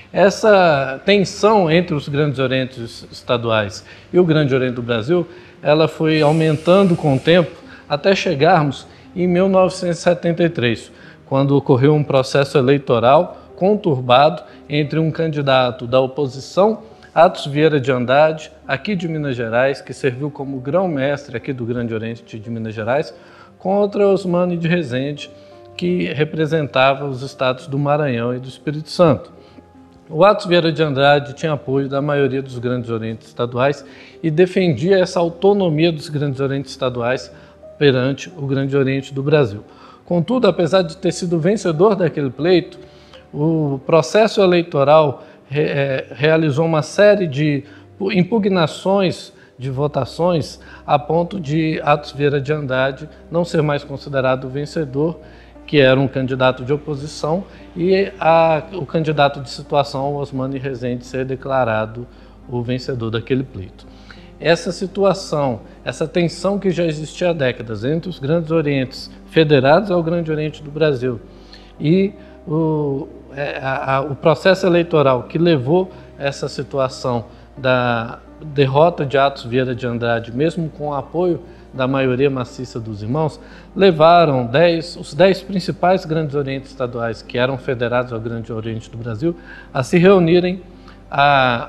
Essa tensão entre os grandes orientes estaduais e o Grande Oriente do Brasil, ela foi aumentando com o tempo até chegarmos em mil novecentos e setenta e três, quando ocorreu um processo eleitoral conturbado entre um candidato da oposição, Atos Vieira de Andrade, aqui de Minas Gerais, que serviu como grão-mestre aqui do Grande Oriente de Minas Gerais, contra Osmani de Rezende, que representava os estados do Maranhão e do Espírito Santo. O Atos Vieira de Andrade tinha apoio da maioria dos grandes orientes estaduais e defendia essa autonomia dos grandes orientes estaduais perante o Grande Oriente do Brasil. Contudo, apesar de ter sido vencedor daquele pleito, o processo eleitoral Re, realizou uma série de impugnações de votações a ponto de Atos Vieira de Andrade não ser mais considerado o vencedor, que era um candidato de oposição, e a, o candidato de situação, Osmani Rezende, ser declarado o vencedor daquele pleito. Essa situação, essa tensão que já existia há décadas entre os grandes orientes federados ao Grande Oriente do Brasil e o A, a, o processo eleitoral que levou essa situação da derrota de Atos Vieira de Andrade, mesmo com o apoio da maioria maciça dos irmãos, levaram dez, os dez principais grandes orientes estaduais que eram federados ao Grande Oriente do Brasil a se reunirem a,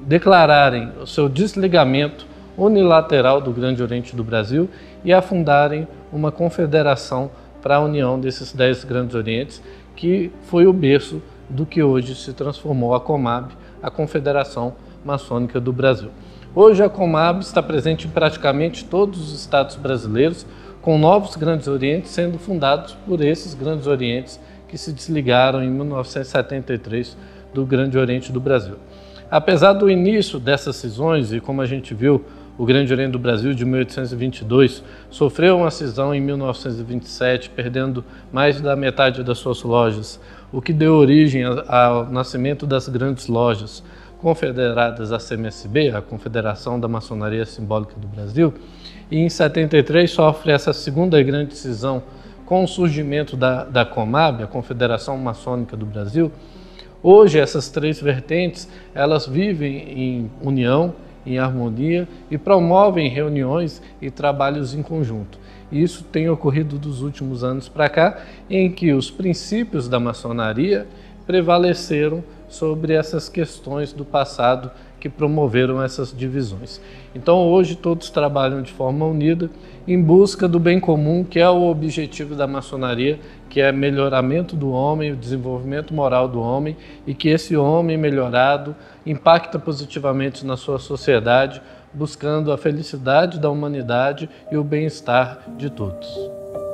declararem o seu desligamento unilateral do Grande Oriente do Brasil e a fundarem uma confederação para a união desses dez Grandes Orientes, que foi o berço do que hoje se transformou a Comab, a Confederação Maçônica do Brasil. Hoje a Comab está presente em praticamente todos os estados brasileiros, com novos Grandes Orientes sendo fundados por esses Grandes Orientes que se desligaram em mil novecentos e setenta e três do Grande Oriente do Brasil. Apesar do início dessas cisões, e como a gente viu, o Grande Oriente do Brasil de mil oitocentos e vinte e dois sofreu uma cisão em mil novecentos e vinte e sete, perdendo mais da metade das suas lojas, o que deu origem ao nascimento das grandes lojas confederadas à C M S B, a Confederação da Maçonaria Simbólica do Brasil, e em setenta e três sofre essa segunda grande cisão com o surgimento da, da Comab, a Confederação Maçônica do Brasil. Hoje essas três vertentes, elas vivem em união, em harmonia e promovem reuniões e trabalhos em conjunto. Isso tem ocorrido dos últimos anos para cá, em que os princípios da maçonaria prevaleceram sobre essas questões do passado que promoveram essas divisões. Então hoje todos trabalham de forma unida em busca do bem comum, que é o objetivo da maçonaria, que é melhoramento do homem, o desenvolvimento moral do homem, e que esse homem melhorado impacta positivamente na sua sociedade, buscando a felicidade da humanidade e o bem-estar de todos.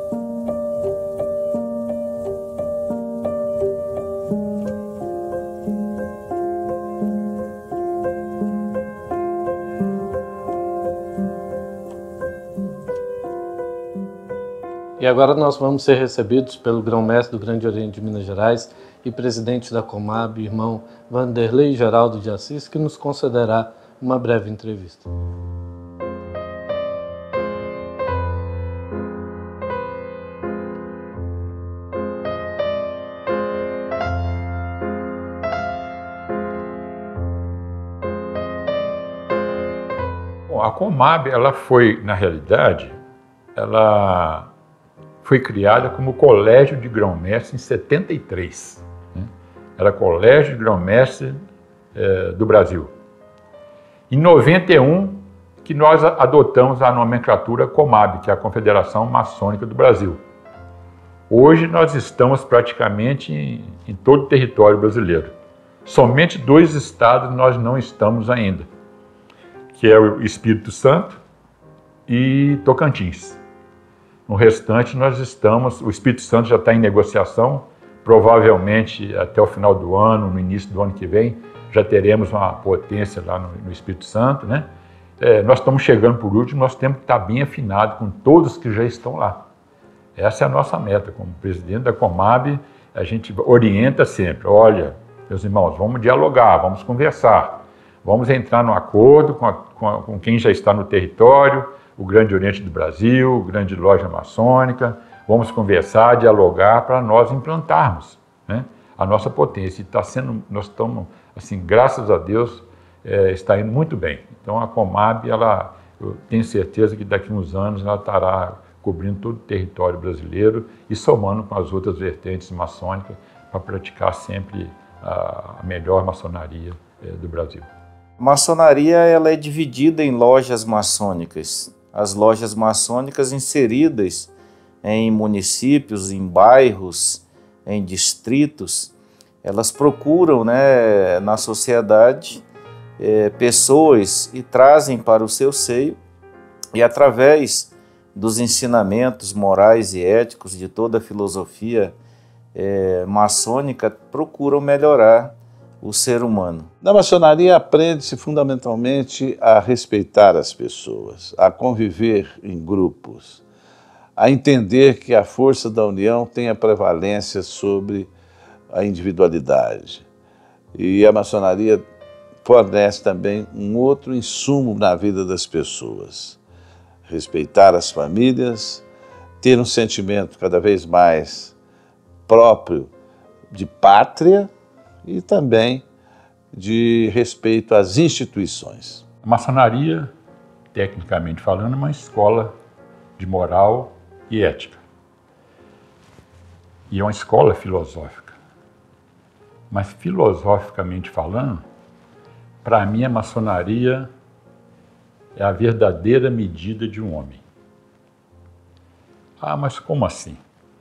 E agora nós vamos ser recebidos pelo grão-mestre do Grande Oriente de Minas Gerais e presidente da Comab, irmão Vanderlei Geraldo de Assis, que nos concederá uma breve entrevista. Bom, a Comab, ela foi, na realidade, ela foi criada como Colégio de Grão-Mestre em setenta e três. Né? Era Colégio de Grão-Mestre eh, do Brasil. Em noventa e um, que nós adotamos a nomenclatura Comab, que é a Confederação Maçônica do Brasil. Hoje nós estamos praticamente em, em todo o território brasileiro. Somente dois estados nós não estamos ainda, que é o Espírito Santo e Tocantins. No restante nós estamos, o Espírito Santo já está em negociação, provavelmente até o final do ano, no início do ano que vem, já teremos uma potência lá no, no Espírito Santo, né? É, nós estamos chegando por último, nós temos que estar bem afinado com todos que já estão lá. Essa é a nossa meta, como presidente da Comab, a gente orienta sempre, olha, meus irmãos, vamos dialogar, vamos conversar, vamos entrar num acordo com, a, com, a, com quem já está no território, o Grande Oriente do Brasil, o Grande Loja Maçônica, vamos conversar, dialogar para nós implantarmos, né, a nossa potência. E está sendo, nós estamos, assim, graças a Deus, é, está indo muito bem. Então a Comab, ela, eu tenho certeza que daqui a uns anos ela estará cobrindo todo o território brasileiro e somando com as outras vertentes maçônicas para praticar sempre a, a melhor maçonaria é, do Brasil. A maçonaria ela é dividida em lojas maçônicas. As lojas maçônicas inseridas em municípios, em bairros, em distritos, elas procuram, né, na sociedade é, pessoas e trazem para o seu seio, e através dos ensinamentos morais e éticos de toda a filosofia é, maçônica, procuram melhorar o ser humano. Na maçonaria aprende-se fundamentalmente a respeitar as pessoas, a conviver em grupos, a entender que a força da união tem a prevalência sobre a individualidade. E a maçonaria fornece também um outro insumo na vida das pessoas. Respeitar as famílias, ter um sentimento cada vez mais próprio de pátria e também de respeito às instituições. A maçonaria, tecnicamente falando, é uma escola de moral e ética. E é uma escola filosófica. Mas filosoficamente falando, para mim, a maçonaria é a verdadeira medida de um homem. Ah, mas como assim?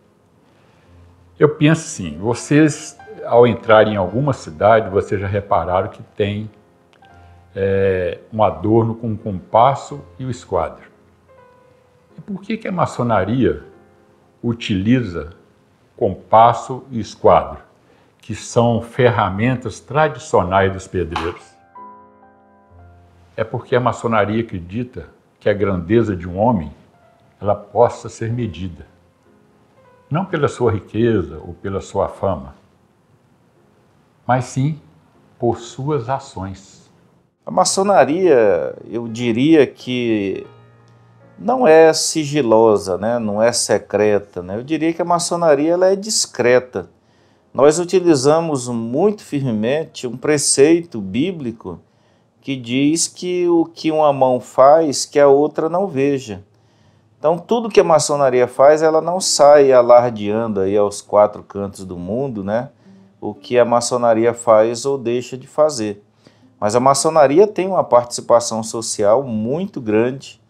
Eu penso assim, vocês, ao entrarem em alguma cidade, vocês já repararam que tem é, um adorno com o compasso e o esquadro. E por que que a maçonaria utiliza compasso e esquadro, que são ferramentas tradicionais dos pedreiros? É porque a maçonaria acredita que a grandeza de um homem ela possa ser medida, não pela sua riqueza ou pela sua fama, mas sim por suas ações. A maçonaria, eu diria que não é sigilosa, né? Não é secreta, né? Eu diria que a maçonaria ela é discreta. Nós utilizamos muito firmemente um preceito bíblico que diz que o que uma mão faz, que a outra não veja. Então, tudo que a maçonaria faz, ela não sai alardeando aí aos quatro cantos do mundo, né? O que a maçonaria faz ou deixa de fazer. Mas a maçonaria tem uma participação social muito grande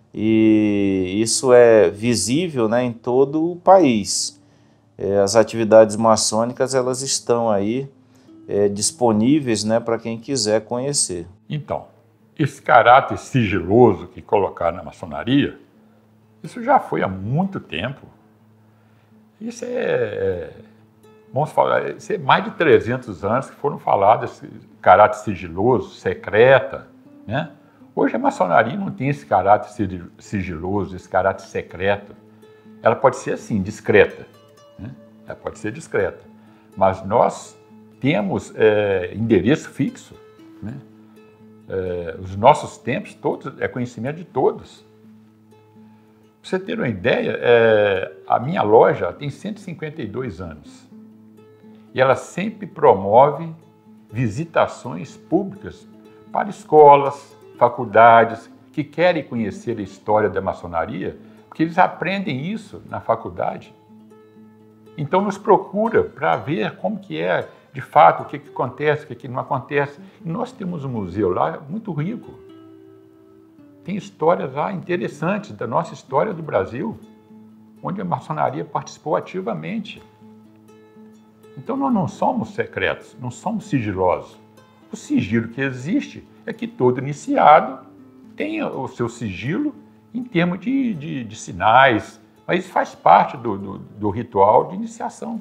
e isso é visível, né, em todo o país. É, as atividades maçônicas, elas estão aí é, disponíveis, né, para quem quiser conhecer. Então, esse caráter sigiloso que colocaram na maçonaria, isso já foi há muito tempo. Isso é, vamos falar, isso é mais de trezentos anos que foram falados esse caráter sigiloso, secreta, né? Hoje a maçonaria não tem esse caráter sigiloso, esse caráter secreto. Ela pode ser assim, discreta, né? Ela pode ser discreta, mas nós temos é, endereço fixo, né? É, os nossos tempos todos é conhecimento de todos. Para você ter uma ideia, é, a minha loja tem cento e cinquenta e dois anos e ela sempre promove visitações públicas para escolas, faculdades que querem conhecer a história da maçonaria, porque eles aprendem isso na faculdade. Então nos procura para ver como que é de fato, o que, que acontece, o que, que não acontece. E nós temos um museu lá muito rico. Tem histórias lá interessantes da nossa história do Brasil, onde a maçonaria participou ativamente. Então nós não somos secretos, não somos sigilosos. O sigilo que existe é que todo iniciado tenha o seu sigilo em termos de, de, de sinais, mas isso faz parte do, do, do ritual de iniciação.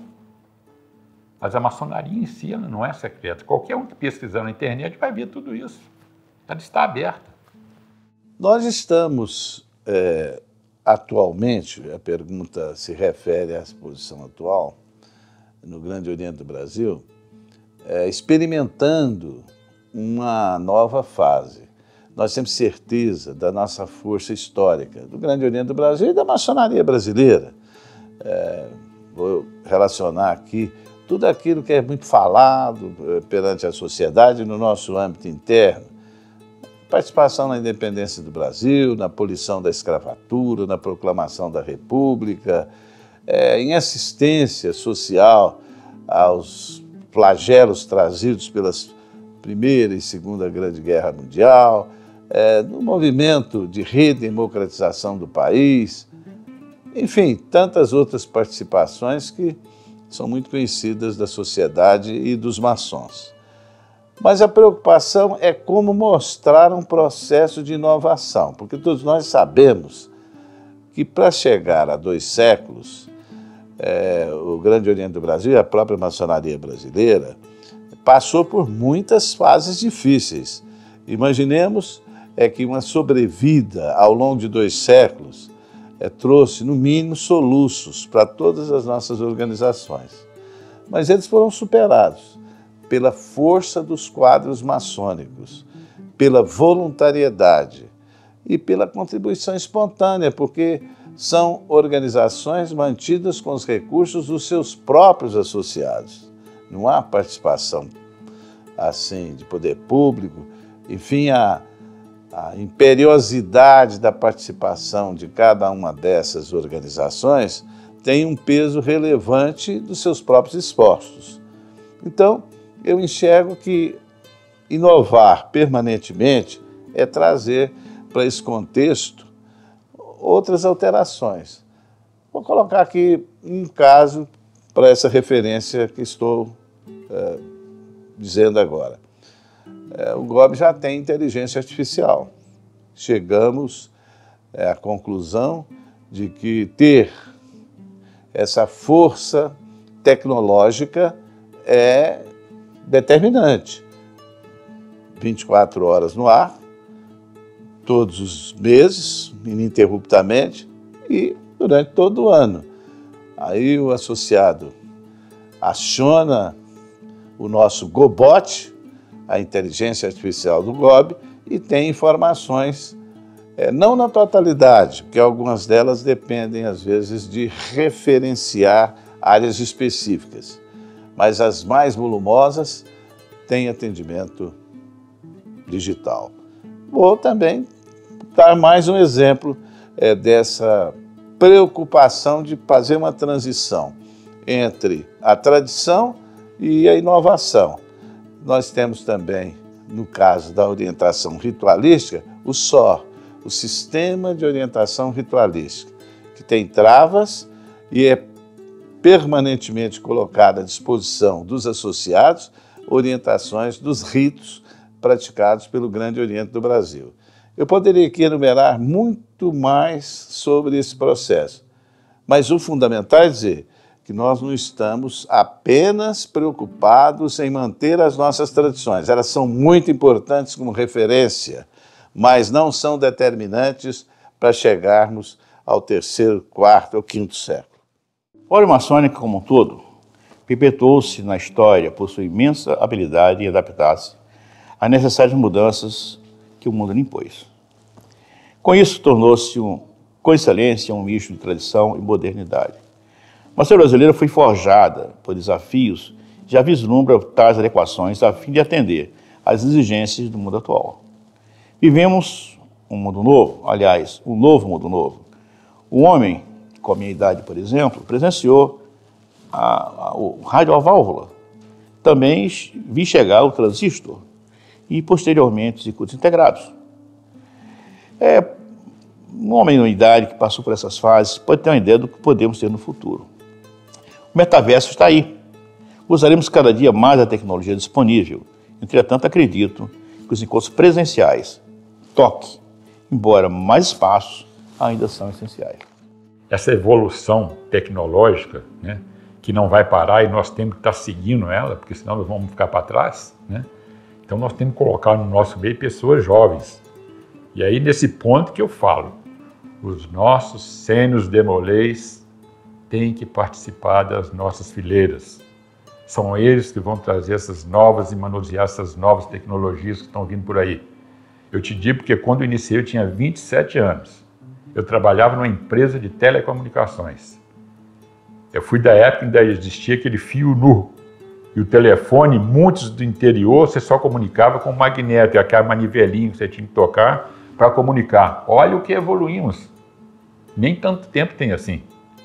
Mas a maçonaria em si ela não é secreta. Qualquer um que pesquisar na internet vai ver tudo isso. Ela está aberta. Nós estamos, é, atualmente, a pergunta se refere à posição atual, no Grande Oriente do Brasil, é, experimentando uma nova fase. Nós temos certeza da nossa força histórica, do Grande Oriente do Brasil e da maçonaria brasileira. É, vou relacionar aqui tudo aquilo que é muito falado perante a sociedade no nosso âmbito interno. Participação na independência do Brasil, na abolição da escravatura, na proclamação da República, é, em assistência social aos flagelos trazidos pelas Primeira e Segunda Grande Guerra Mundial, é, no movimento de redemocratização do país, enfim, tantas outras participações que são muito conhecidas da sociedade e dos maçons. Mas a preocupação é como mostrar um processo de inovação, porque todos nós sabemos que para chegar a dois séculos, é, o Grande Oriente do Brasil e a própria maçonaria brasileira passou por muitas fases difíceis. Imaginemos é, que uma sobrevida ao longo de dois séculos é, trouxe, no mínimo, soluços para todas as nossas organizações. Mas eles foram superados pela força dos quadros maçônicos, pela voluntariedade e pela contribuição espontânea, porque são organizações mantidas com os recursos dos seus próprios associados. Não há participação assim de poder público, enfim, a, a imperiosidade da participação de cada uma dessas organizações tem um peso relevante dos seus próprios esforços. Então, eu enxergo que inovar permanentemente é trazer para esse contexto outras alterações. Vou colocar aqui um caso para essa referência que estou é, dizendo agora. É, o G O B já tem inteligência artificial. Chegamos é, à conclusão de que ter essa força tecnológica é determinante. vinte e quatro horas no ar, todos os meses, ininterruptamente e durante todo o ano. Aí o associado aciona o nosso GoBot, a inteligência artificial do G O B, e tem informações, é, não na totalidade, porque algumas delas dependem, às vezes, de referenciar áreas específicas, mas as mais volumosas têm atendimento digital. Vou também dar mais um exemplo é, dessa preocupação de fazer uma transição entre a tradição e a inovação. Nós temos também, no caso da orientação ritualística, o S O R, o Sistema de Orientação Ritualística, que tem travas e é permanentemente colocada à disposição dos associados orientações dos ritos praticados pelo Grande Oriente do Brasil. Eu poderia aqui enumerar muito mais sobre esse processo, mas o fundamental é dizer que nós não estamos apenas preocupados em manter as nossas tradições. Elas são muito importantes como referência, mas não são determinantes para chegarmos ao terceiro, quarto ou quinto século. A ordem maçônica, como um todo, perpetuou-se na história por sua imensa habilidade em adaptar-se às necessárias mudanças que o mundo lhe impôs. Com isso, tornou-se, um, com excelência, um misto de tradição e modernidade. A maçonaria brasileira foi forjada por desafios que já vislumbra tais adequações a fim de atender às exigências do mundo atual. Vivemos um mundo novo, aliás, um novo mundo novo. O homem, com a minha idade, por exemplo, presenciou a, a, o rádio a válvula. Também vi chegar o transistor e, posteriormente, os circuitos integrados. É, um homem na idade que passou por essas fases pode ter uma ideia do que podemos ter no futuro. O metaverso está aí. Usaremos cada dia mais a tecnologia disponível. Entretanto, acredito que os encontros presenciais, toque, embora mais espaços, ainda são essenciais. Essa evolução tecnológica, né, que não vai parar e nós temos que estar seguindo ela, porque senão nós vamos ficar para trás, né? Então nós temos que colocar no nosso meio pessoas jovens. E aí nesse ponto que eu falo, os nossos sênios demolês têm que participar das nossas fileiras. São eles que vão trazer essas novas e manusear essas novas tecnologias que estão vindo por aí. Eu te digo porque quando eu iniciei eu tinha vinte e sete anos. Eu trabalhava numa empresa de telecomunicações. Eu fui da época que ainda existia aquele fio nu. E o telefone, muitos do interior, você só comunicava com o magneto, aquela manivelinha que você tinha que tocar para comunicar. Olha o que evoluímos. Nem tanto tempo tem assim.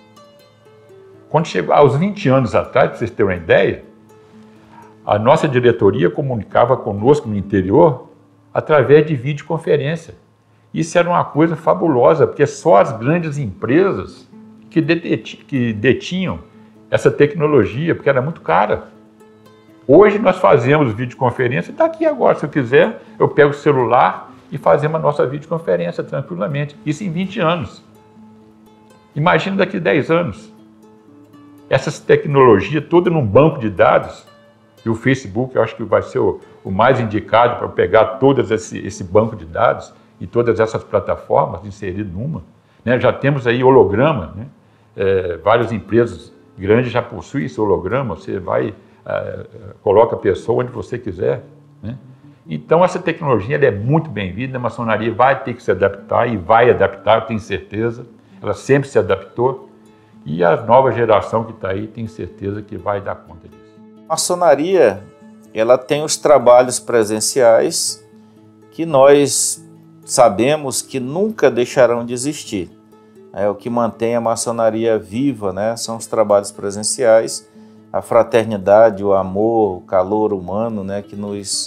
Quando chegou aos vinte anos atrás, para vocês terem uma ideia, a nossa diretoria comunicava conosco no interior através de videoconferência. Isso era uma coisa fabulosa, porque só as grandes empresas que, detinham, que detinham essa tecnologia, porque era muito cara. Hoje nós fazemos videoconferência, está aqui agora, se eu quiser, eu pego o celular e fazemos a nossa videoconferência tranquilamente. Isso em vinte anos. Imagina daqui a dez anos. Essas tecnologias todas num banco de dados, e o Facebook eu acho que vai ser o, o mais indicado para pegar todo esse, esse banco de dados e todas essas plataformas, inserir numa. Né? Já temos aí holograma, né? É, várias empresas grandes já possuem esse holograma, você vai, é, coloca a pessoa onde você quiser. Né? Então essa tecnologia ela é muito bem-vinda, a maçonaria vai ter que se adaptar e vai adaptar, eu tenho certeza, ela sempre se adaptou. E a nova geração que está aí, tenho certeza que vai dar conta disso. A maçonaria, ela tem os trabalhos presenciais que nós sabemos que nunca deixarão de existir. É o que mantém a maçonaria viva, né? São os trabalhos presenciais, a fraternidade, o amor, o calor humano, né? Que nos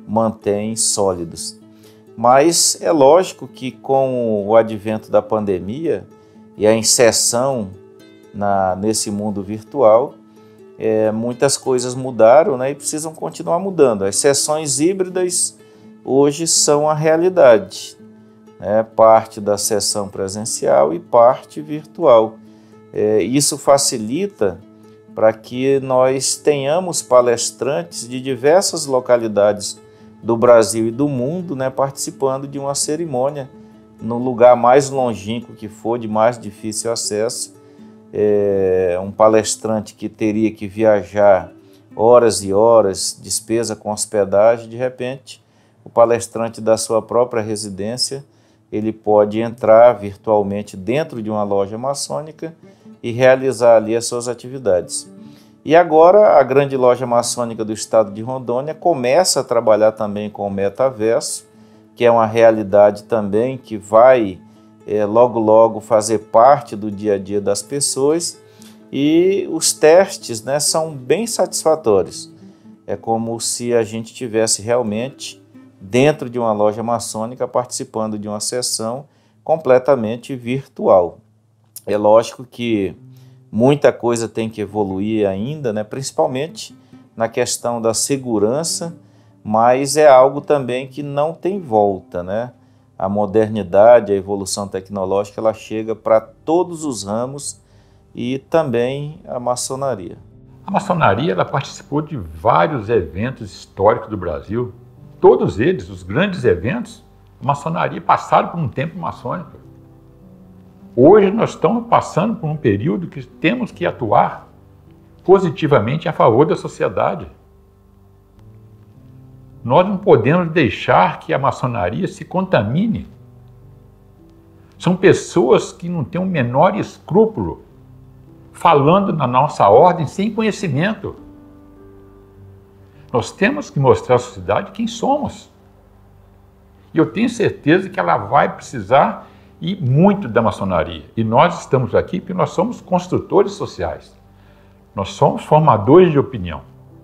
mantém sólidos. Mas é lógico que com o advento da pandemia e a inserção na, nesse mundo virtual, é, muitas coisas mudaram, né, e precisam continuar mudando. As sessões híbridas hoje são a realidade, né, parte da sessão presencial e parte virtual. É, isso facilita para que nós tenhamos palestrantes de diversas localidades do Brasil e do mundo, né, participando de uma cerimônia no lugar mais longínquo que for, de mais difícil acesso. É, um palestrante que teria que viajar horas e horas, despesa com hospedagem, de repente, o palestrante da sua própria residência, ele pode entrar virtualmente dentro de uma loja maçônica e realizar ali as suas atividades. E agora a grande loja maçônica do estado de Rondônia começa a trabalhar também com o metaverso, que é uma realidade também que vai é, logo logo fazer parte do dia a dia das pessoas, e os testes, né, são bem satisfatórios. É como se a gente tivesse realmente dentro de uma loja maçônica participando de uma sessão completamente virtual. É lógico que muita coisa tem que evoluir ainda, né? Principalmente na questão da segurança, mas é algo também que não tem volta, né? A modernidade, a evolução tecnológica, ela chega para todos os ramos e também a maçonaria. A maçonaria ela participou de vários eventos históricos do Brasil. Todos eles, os grandes eventos, a maçonaria passaram por um tempo maçônico. Hoje nós estamos passando por um período que temos que atuar positivamente a favor da sociedade. Nós não podemos deixar que a maçonaria se contamine. São pessoas que não têm o menor escrúpulo falando na nossa ordem sem conhecimento. Nós temos que mostrar à sociedade quem somos. E eu tenho certeza que ela vai precisar e muito da maçonaria. E nós estamos aqui porque nós somos construtores sociais. Nós somos formadores de opinião.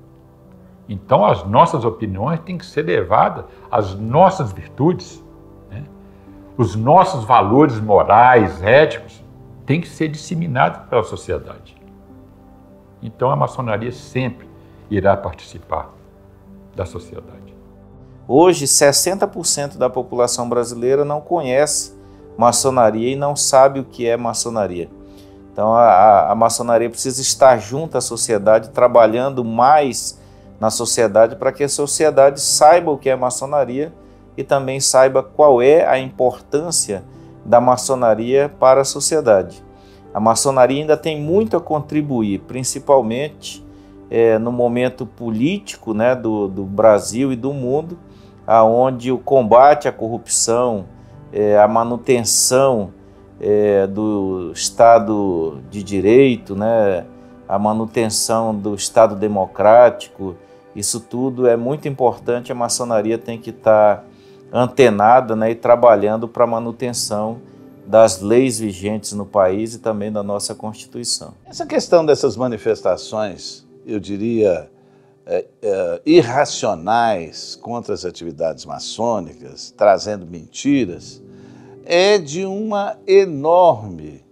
Então as nossas opiniões têm que ser levadas às nossas virtudes, né? Os nossos valores morais, éticos, têm que ser disseminados pela sociedade. Então a maçonaria sempre irá participar da sociedade. Hoje, sessenta por cento da população brasileira não conhece maçonaria e não sabe o que é maçonaria. Então a, a, a maçonaria precisa estar junto à sociedade, trabalhando mais na sociedade para que a sociedade saiba o que é maçonaria e também saiba qual é a importância da maçonaria para a sociedade. A maçonaria ainda tem muito a contribuir, principalmente é, no momento político, né, do, do Brasil e do mundo, aonde o combate à corrupção, é, a manutenção é, do Estado de Direito, né, a manutenção do Estado democrático, isso tudo é muito importante. A maçonaria tem que estar antenada, né, e trabalhando para a manutenção das leis vigentes no país e também da nossa Constituição. Essa questão dessas manifestações, eu diria, é, é, irracionais contra as atividades maçônicas, trazendo mentiras, é de uma enorme,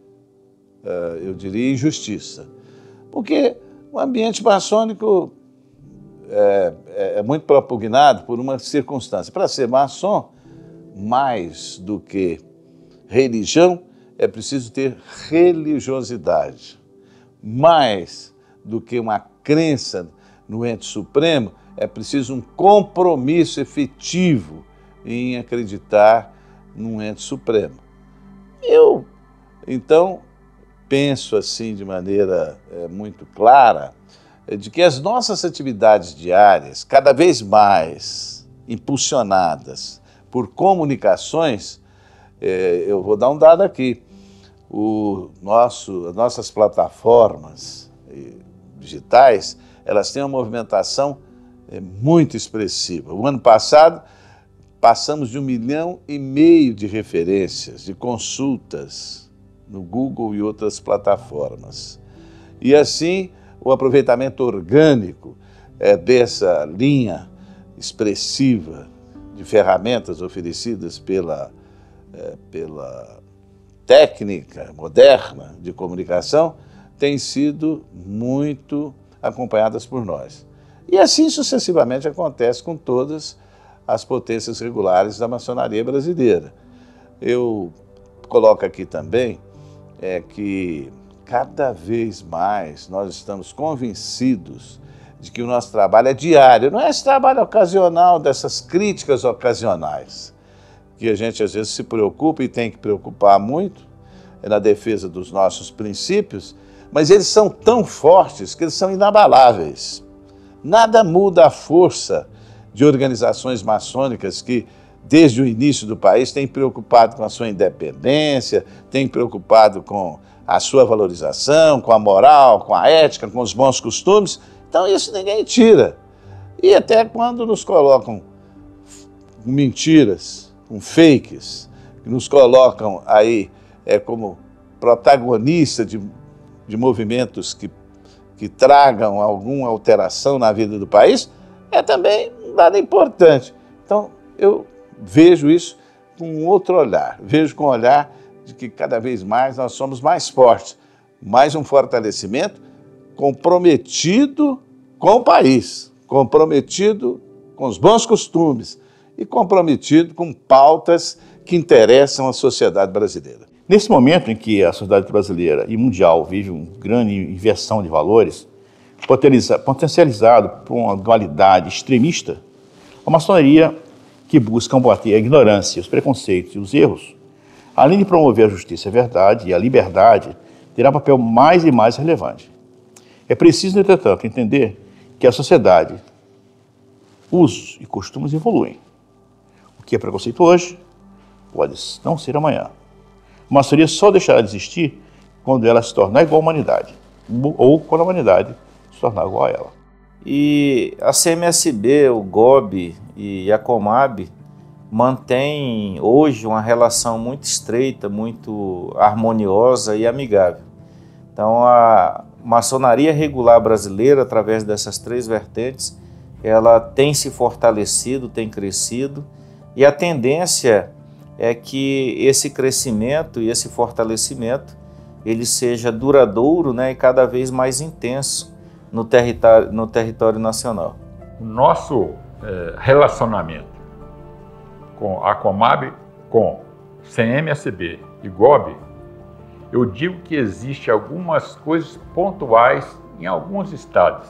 é, eu diria, injustiça. Porque o ambiente maçônico é, é muito propugnado por uma circunstância. Para ser maçom, mais do que religião, é preciso ter religiosidade. Mais do que uma crença no ente supremo, é preciso um compromisso efetivo em acreditar num ente supremo. Eu, então, penso assim de maneira é, muito clara, é, de que as nossas atividades diárias, cada vez mais impulsionadas por comunicações, é, eu vou dar um dado aqui, o nosso, as nossas plataformas digitais, elas têm uma movimentação é, muito expressiva. O ano passado, passamos de um milhão e meio de referências, de consultas no Google e outras plataformas. E assim, o aproveitamento orgânico é, dessa linha expressiva de ferramentas oferecidas pela, é, pela técnica moderna de comunicação têm sido muito acompanhadas por nós. E assim sucessivamente acontece com todas as potências regulares da maçonaria brasileira. Eu coloco aqui também é, que cada vez mais nós estamos convencidos de que o nosso trabalho é diário, não é esse trabalho ocasional dessas críticas ocasionais, que a gente às vezes se preocupa e tem que preocupar muito é na defesa dos nossos princípios, mas eles são tão fortes que eles são inabaláveis. Nada muda a força de organizações maçônicas que, desde o início do país, têm preocupado com a sua independência, têm preocupado com a sua valorização, com a moral, com a ética, com os bons costumes. Então isso ninguém tira. E até quando nos colocam com mentiras, com fakes, que nos colocam aí é, como protagonista de, de movimentos que, que tragam alguma alteração na vida do país, é também um dado importante. Então eu vejo isso com um outro olhar, vejo com o olhar de que cada vez mais nós somos mais fortes, mais um fortalecimento comprometido com o país, comprometido com os bons costumes e comprometido com pautas que interessam a sociedade brasileira. Nesse momento em que a sociedade brasileira e mundial vive uma grande inversão de valores, potencializado por uma dualidade extremista, a maçonaria, que busca combater a ignorância, os preconceitos e os erros, além de promover a justiça, a verdade e a liberdade, terá um papel mais e mais relevante. É preciso, entretanto, entender que a sociedade, usos e costumes evoluem. O que é preconceito hoje pode não ser amanhã. A maçonaria só deixará de existir quando ela se tornar igual à humanidade, ou quando a humanidade se tornar igual a ela. E a C M S B, o G O B e a Comab mantêm hoje uma relação muito estreita, muito harmoniosa e amigável. Então a maçonaria regular brasileira, através dessas três vertentes, ela tem se fortalecido, tem crescido, e a tendência é que esse crescimento e esse fortalecimento ele seja duradouro, né, e cada vez mais intenso no território, no território nacional. O nosso é, relacionamento com a Comab, com C M S B e G O B, eu digo que existe algumas coisas pontuais em alguns estados,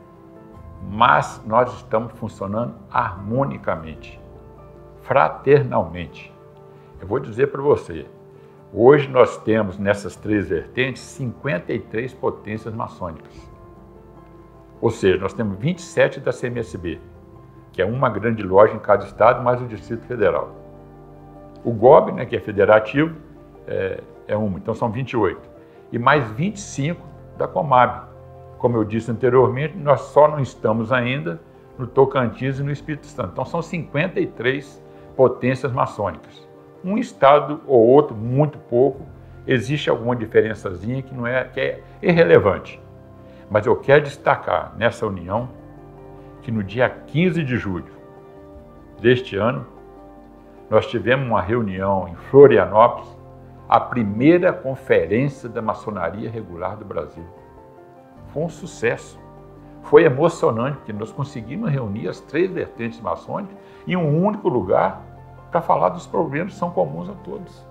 mas nós estamos funcionando harmonicamente, fraternalmente. Eu vou dizer para você, hoje nós temos nessas três vertentes cinquenta e três potências maçônicas. Ou seja, nós temos vinte e sete da C M S B, que é uma grande loja em cada estado, mais o Distrito Federal. O G O B, né, que é federativo, é, é uma, então são vinte e oito. E mais vinte e cinco da Comab. Como eu disse anteriormente, nós só não estamos ainda no Tocantins e no Espírito Santo. Então são cinquenta e três potências maçônicas. Um estado ou outro, muito pouco, existe alguma diferençazinha que, não é, que é irrelevante. Mas eu quero destacar nessa união que no dia quinze de julho deste ano, nós tivemos uma reunião em Florianópolis, a primeira conferência da maçonaria regular do Brasil. Foi um sucesso. Foi emocionante, porque nós conseguimos reunir as três vertentes maçônicas em um único lugar para falar dos problemas que são comuns a todos.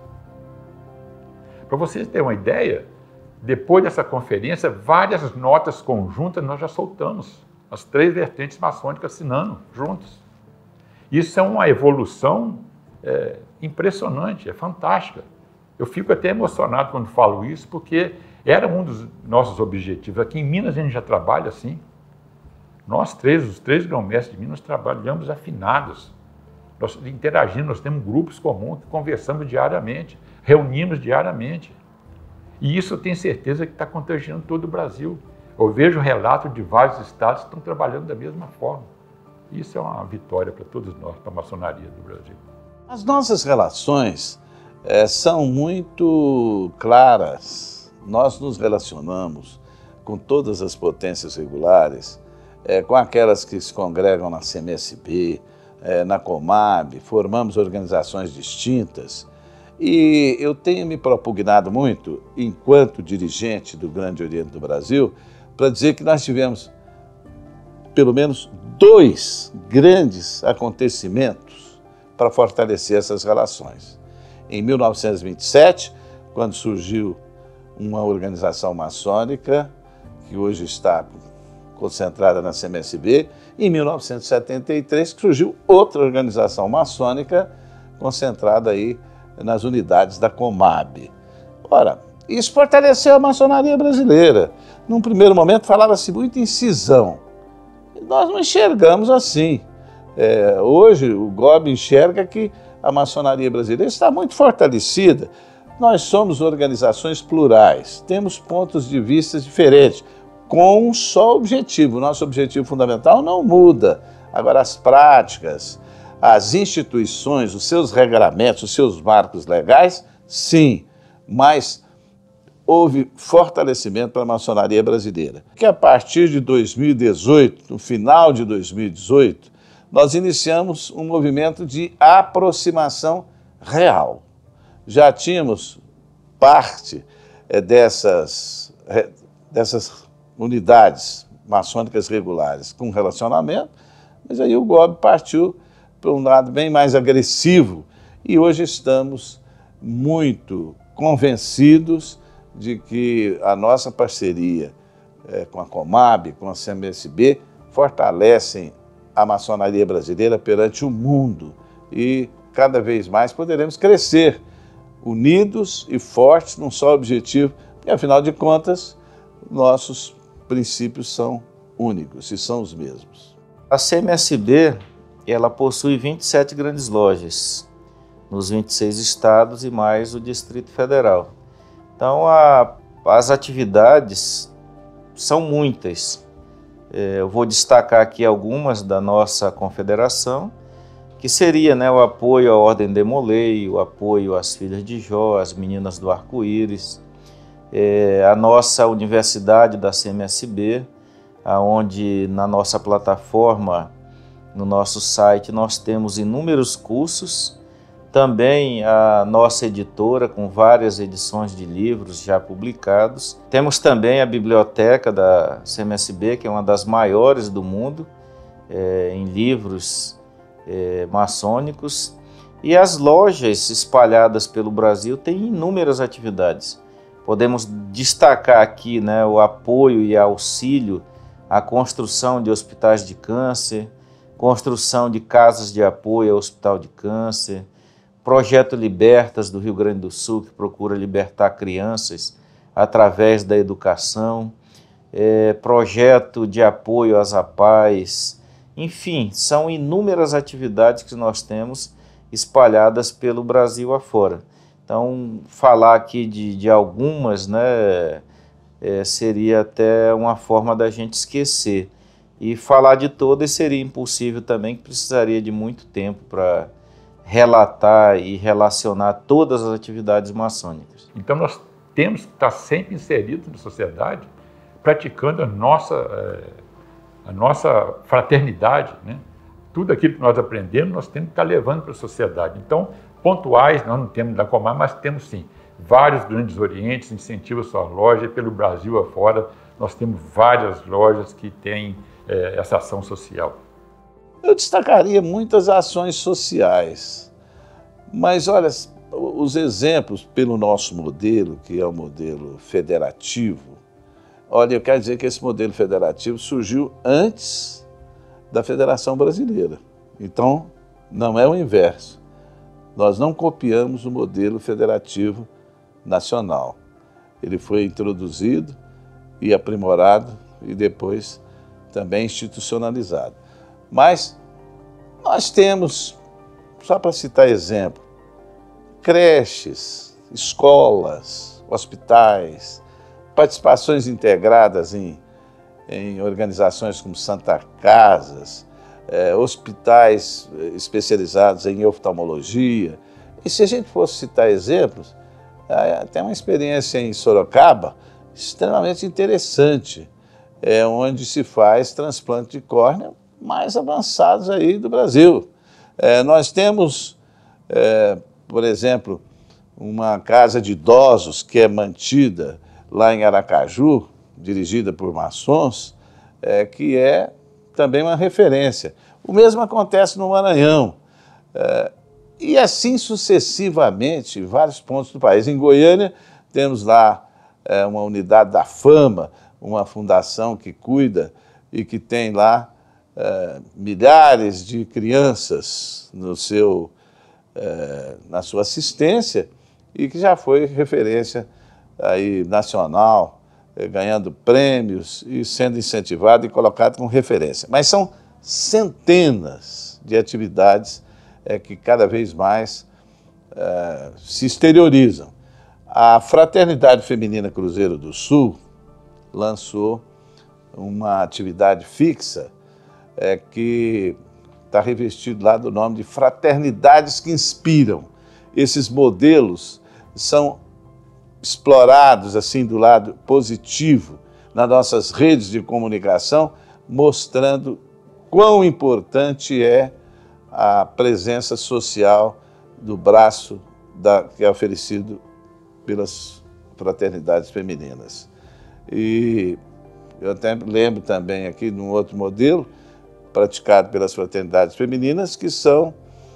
Para vocês terem uma ideia, depois dessa conferência, várias notas conjuntas nós já soltamos, as três vertentes maçônicas assinando juntos. Isso é uma evolução é, impressionante, é fantástica. Eu fico até emocionado quando falo isso, porque era um dos nossos objetivos. Aqui em Minas a gente já trabalha assim. Nós três, os três grão-mestres de Minas, trabalhamos afinados. Nós interagimos, nós temos grupos comuns, conversamos diariamente, reunimos diariamente. E isso eu tenho certeza que está contagiando todo o Brasil. Eu vejo relatos de vários estados que estão trabalhando da mesma forma. Isso é uma vitória para todos nós, para a maçonaria do Brasil. As nossas relações é, são muito claras. Nós nos relacionamos com todas as potências regulares é, com aquelas que se congregam na C M S B, é, na Comab, formamos organizações distintas. E eu tenho me propugnado muito, enquanto dirigente do Grande Oriente do Brasil, para dizer que nós tivemos pelo menos dois grandes acontecimentos para fortalecer essas relações. Em mil novecentos e vinte e sete, quando surgiu uma organização maçônica, que hoje está concentrada na C M S B, e em mil novecentos e setenta e três surgiu outra organização maçônica concentrada aí nas unidades da Comab. Ora, isso fortaleceu a maçonaria brasileira. Num primeiro momento falava-se muito em cisão. Nós não enxergamos assim. É, hoje o G O B enxerga que a maçonaria brasileira está muito fortalecida. Nós somos organizações plurais, temos pontos de vista diferentes, com um só objetivo. O nosso objetivo fundamental não muda. Agora, as práticas, as instituições, os seus regramentos, os seus marcos legais, sim, mas houve fortalecimento para a maçonaria brasileira. Que a partir de dois mil e dezoito, no final de dois mil e dezoito, nós iniciamos um movimento de aproximação real. Já tínhamos parte é, dessas, é, dessas unidades maçônicas regulares com relacionamento, mas aí o G O B partiu para um lado bem mais agressivo e hoje estamos muito convencidos de que a nossa parceria é, com a Comab, com a C M S B, fortalecem a maçonaria brasileira perante o mundo e cada vez mais poderemos crescer unidos e fortes num só objetivo, e afinal de contas, nossos princípios são únicos e são os mesmos. A C M S B, ela possui vinte e sete grandes lojas nos vinte e seis estados e mais o Distrito Federal. Então, a, as atividades são muitas. É, eu vou destacar aqui algumas da nossa confederação, que seria, né, o apoio à Ordem de Molay, o apoio às Filhas de Jó, às Meninas do Arco-Íris, é, a nossa universidade da C M S B, onde na nossa plataforma, no nosso site, nós temos inúmeros cursos, também a nossa editora com várias edições de livros já publicados. Temos também a biblioteca da C M S B, que é uma das maiores do mundo, é, em livros é, maçônicos. E as lojas espalhadas pelo Brasil têm inúmeras atividades. Podemos destacar aqui, né, o apoio e auxílio à construção de hospitais de câncer, construção de casas de apoio ao Hospital de Câncer, Projeto Libertas do Rio Grande do Sul, que procura libertar crianças através da educação, é, projeto de apoio às APAES, enfim, são inúmeras atividades que nós temos espalhadas pelo Brasil afora. Então, falar aqui de, de algumas, né, é, seria até uma forma da gente esquecer. E falar de todas seria impossível também, que precisaria de muito tempo para relatar e relacionar todas as atividades maçônicas. Então nós temos que estar sempre inseridos na sociedade, praticando a nossa, a nossa fraternidade, né? Tudo aquilo que nós aprendemos, nós temos que estar levando para a sociedade. Então, pontuais, nós não temos da Comab, mas temos sim vários grandes orientes, incentiva a sua loja, pelo Brasil afora, nós temos várias lojas que têm é, essa ação social. Eu destacaria muitas ações sociais, mas olha, os exemplos pelo nosso modelo, que é o modelo federativo, olha, eu quero dizer que esse modelo federativo surgiu antes da Federação Brasileira. Então, não é o inverso. Nós não copiamos o modelo federativo nacional. Ele foi introduzido e aprimorado e depois também institucionalizado. Mas nós temos, só para citar exemplo, creches, escolas, hospitais, participações integradas em, em organizações como Santa Casas, eh, hospitais especializados em oftalmologia. E se a gente fosse citar exemplos, eh, tem uma experiência em Sorocaba extremamente interessante. é onde se faz transplante de córnea mais avançados aí do Brasil. É, nós temos, é, por exemplo, uma casa de idosos que é mantida lá em Aracaju, dirigida por maçons, é, que é também uma referência. O mesmo acontece no Maranhão. É, e assim sucessivamente em vários pontos do país. Em Goiânia temos lá é, uma unidade da Fama, uma fundação que cuida e que tem lá é, milhares de crianças no seu, é, na sua assistência e que já foi referência aí nacional, é, ganhando prêmios e sendo incentivado e colocado como referência. Mas são centenas de atividades é, que cada vez mais é, se exteriorizam. A Fraternidade Feminina Cruzeiro do Sul lançou uma atividade fixa é, que está revestido lá do nome de Fraternidades que Inspiram. Esses modelos são explorados assim do lado positivo nas nossas redes de comunicação, mostrando quão importante é a presença social do braço da, que é oferecido pelas fraternidades femininas. E eu até lembro também aqui de um outro modelo praticado pelas fraternidades femininas, que são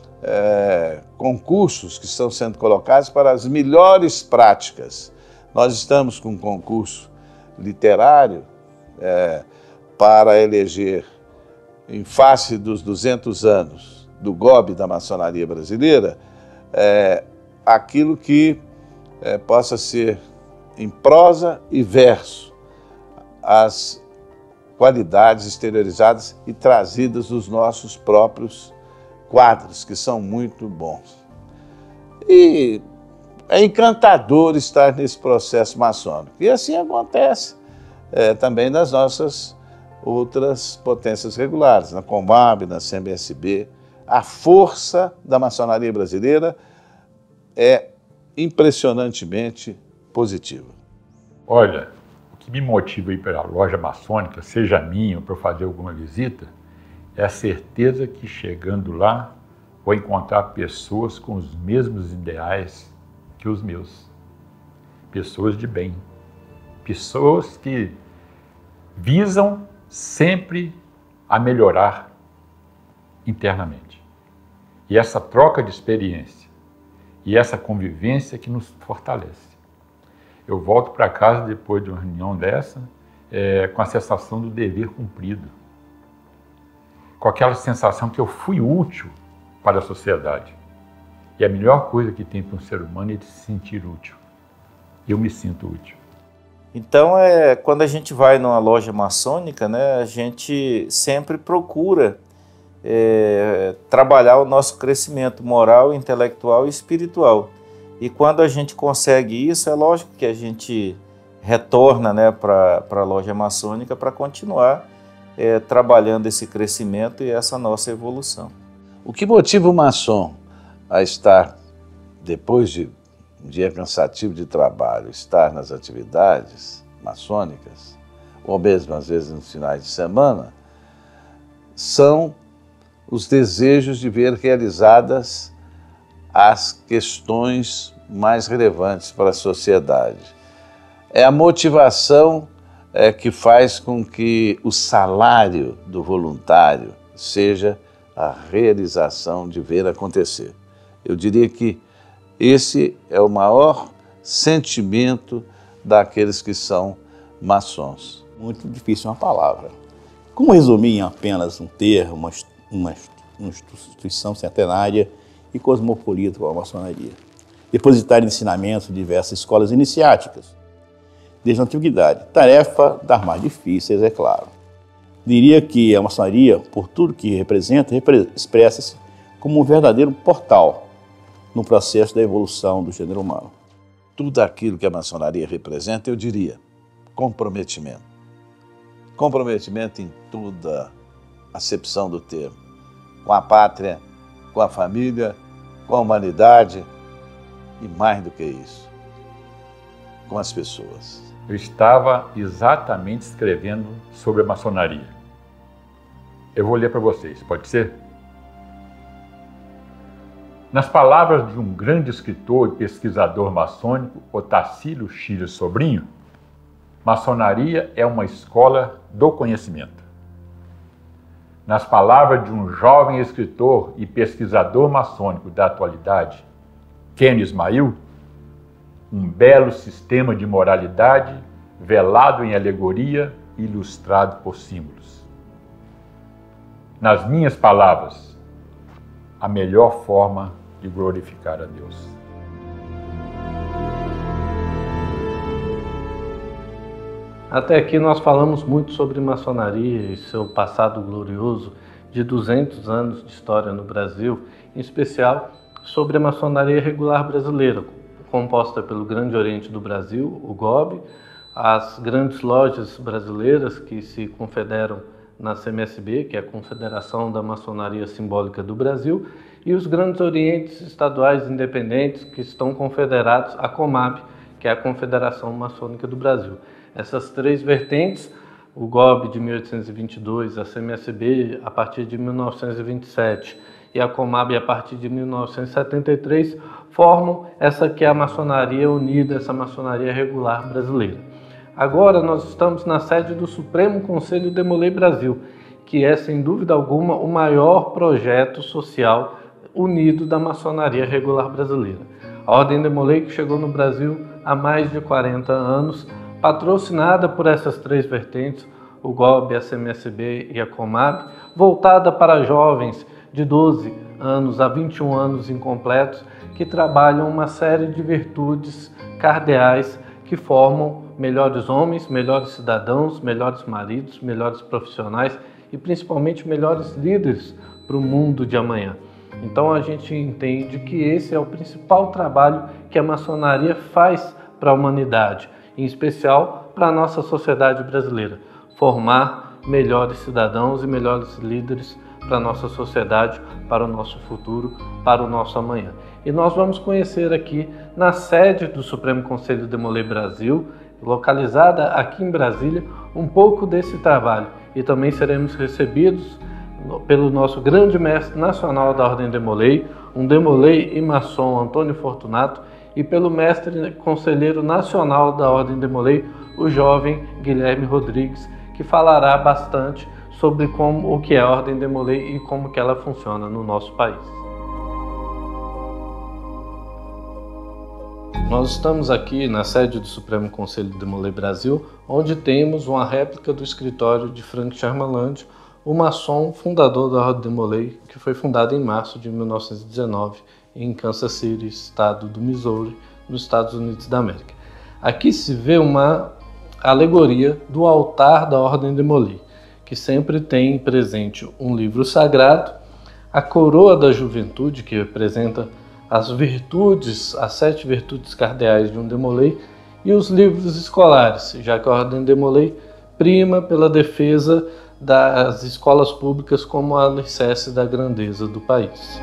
é, concursos que estão sendo colocados para as melhores práticas. Nós estamos com um concurso literário é, para eleger, em face dos duzentos anos do G O B da maçonaria brasileira, é, aquilo que é, possa ser em prosa e verso as qualidades exteriorizadas e trazidas dos nossos próprios quadros, que são muito bons. E é encantador estar nesse processo maçônico. E assim acontece é, também nas nossas outras potências regulares, na Comab, na C M S B. A força da maçonaria brasileira é impressionantemente positiva. Olha, o que me motiva a ir para a loja maçônica, seja minha ou para fazer alguma visita, é a certeza que chegando lá vou encontrar pessoas com os mesmos ideais que os meus. Pessoas de bem. Pessoas que visam sempre a melhorar internamente. E essa troca de experiência e essa convivência que nos fortalece. Eu volto para casa depois de uma reunião dessa é, com a sensação do dever cumprido, com aquela sensação que eu fui útil para a sociedade. E a melhor coisa que tem para um ser humano é de se sentir útil. Eu me sinto útil. Então, é, quando a gente vai numa loja maçônica, né, a gente sempre procura é, trabalhar o nosso crescimento moral, intelectual e espiritual. E quando a gente consegue isso, é lógico que a gente retorna, né, para a loja maçônica para continuar é, trabalhando esse crescimento e essa nossa evolução. O que motiva o maçom a estar, depois de um dia cansativo de trabalho, estar nas atividades maçônicas, ou mesmo às vezes nos finais de semana, são os desejos de ver realizadas as questões mais relevantes para a sociedade. É a motivação é, que faz com que o salário do voluntário seja a realização de ver acontecer. Eu diria que esse é o maior sentimento daqueles que são maçons. Muito difícil uma palavra. Como resumir em apenas um termo, uma, uma, uma instituição centenária e cosmopolita como a maçonaria? Depositar ensinamentos de diversas escolas iniciáticas, desde a antiguidade. Tarefa das mais difíceis, é claro. Diria que a maçonaria, por tudo que representa, expressa-se como um verdadeiro portal no processo da evolução do gênero humano. Tudo aquilo que a maçonaria representa, eu diria, comprometimento. Comprometimento em toda a acepção do termo. Com a pátria, com a família, com a humanidade e mais do que isso, com as pessoas. eu estava exatamente escrevendo sobre a maçonaria. Eu vou ler para vocês, pode ser? Nas palavras de um grande escritor e pesquisador maçônico, Otacílio Chiles Sobrinho, maçonaria é uma escola do conhecimento. Nas palavras de um jovem escritor e pesquisador maçônico da atualidade, Ken Ismail, um belo sistema de moralidade velado em alegoria e ilustrado por símbolos. Nas minhas palavras, a melhor forma de glorificar a Deus. Até aqui nós falamos muito sobre maçonaria e seu passado glorioso de duzentos anos de história no Brasil, em especial sobre a maçonaria regular brasileira, composta pelo Grande Oriente do Brasil, o G O B, as grandes lojas brasileiras que se confederam na C M S B, que é a Confederação da Maçonaria Simbólica do Brasil, e os grandes orientes estaduais independentes que estão confederados à COMAB, que é a Confederação Maçônica do Brasil. Essas três vertentes, o G O B de mil oitocentos e vinte e dois, a C M S B a partir de mil novecentos e vinte e sete e a COMAB a partir de mil novecentos e setenta e três, formam essa que é a maçonaria unida, essa maçonaria regular brasileira. Agora nós estamos na sede do Supremo Conselho Demolei Brasil, que é, sem dúvida alguma, o maior projeto social unido da maçonaria regular brasileira. A Ordem Demolei, que chegou no Brasil há mais de quarenta anos, patrocinada por essas três vertentes, o G O B, a C M S B e a COMAB, voltada para jovens de doze anos a vinte e um anos incompletos, que trabalham uma série de virtudes cardeais que formam melhores homens, melhores cidadãos, melhores maridos, melhores profissionais e principalmente melhores líderes para o mundo de amanhã. Então a gente entende que esse é o principal trabalho que a maçonaria faz para a humanidade, em especial para a nossa sociedade brasileira, formar melhores cidadãos e melhores líderes para a nossa sociedade, para o nosso futuro, para o nosso amanhã. E nós vamos conhecer aqui na sede do Supremo Conselho Demolei Brasil, localizada aqui em Brasília, um pouco desse trabalho. E também seremos recebidos pelo nosso grande mestre nacional da Ordem Demolei, um Demolei e maçom Antônio Fortunato, e pelo mestre conselheiro nacional da Ordem Demolei, o jovem Guilherme Rodrigues, que falará bastante sobre como, o que é a Ordem Demolei e como que ela funciona no nosso país. Nós estamos aqui na sede do Supremo Conselho Demolei Brasil, onde temos uma réplica do escritório de Frank Charmaland, o maçom fundador da Ordem Demolei, que foi fundada em março de mil novecentos e dezenove em Kansas City, estado do Missouri, nos Estados Unidos da América. Aqui se vê uma alegoria do altar da Ordem Demolei, que sempre tem presente um livro sagrado, a coroa da juventude, que representa as virtudes, as sete virtudes cardeais de um Demolei, e os livros escolares, já que a Ordem Demolei prima pela defesa das escolas públicas como a alicerce da grandeza do país.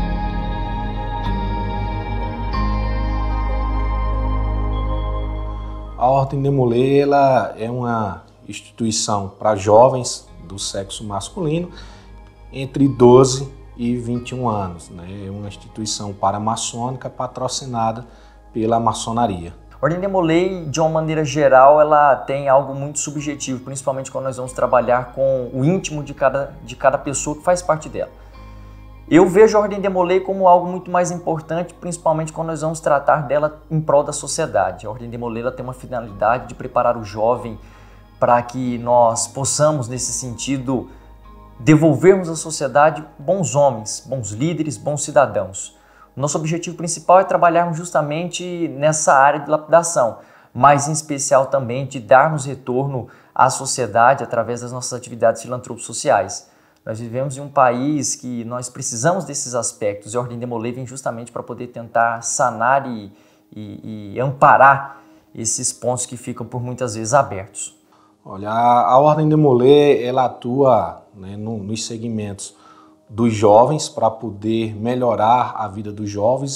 A Ordem Demolei ela é uma instituição para jovens do sexo masculino entre doze e vinte e um anos. Né? É uma instituição paramaçônica patrocinada pela maçonaria. A Ordem Demolei, de uma maneira geral, ela tem algo muito subjetivo, principalmente quando nós vamos trabalhar com o íntimo de cada, de cada pessoa que faz parte dela. Eu vejo a Ordem Demolei como algo muito mais importante, principalmente quando nós vamos tratar dela em prol da sociedade. A Ordem Demolei ela tem uma finalidade de preparar o jovem para que nós possamos, nesse sentido, devolvermos à sociedade bons homens, bons líderes, bons cidadãos. O nosso objetivo principal é trabalharmos justamente nessa área de lapidação, mas em especial também de darmos retorno à sociedade através das nossas atividades filantrópicas sociais. Nós vivemos em um país que nós precisamos desses aspectos e a Ordem Demolei vem justamente para poder tentar sanar e, e, e amparar esses pontos que ficam por muitas vezes abertos. Olha, a, a Ordem Demolei ela atua né, no, nos segmentos dos jovens para poder melhorar a vida dos jovens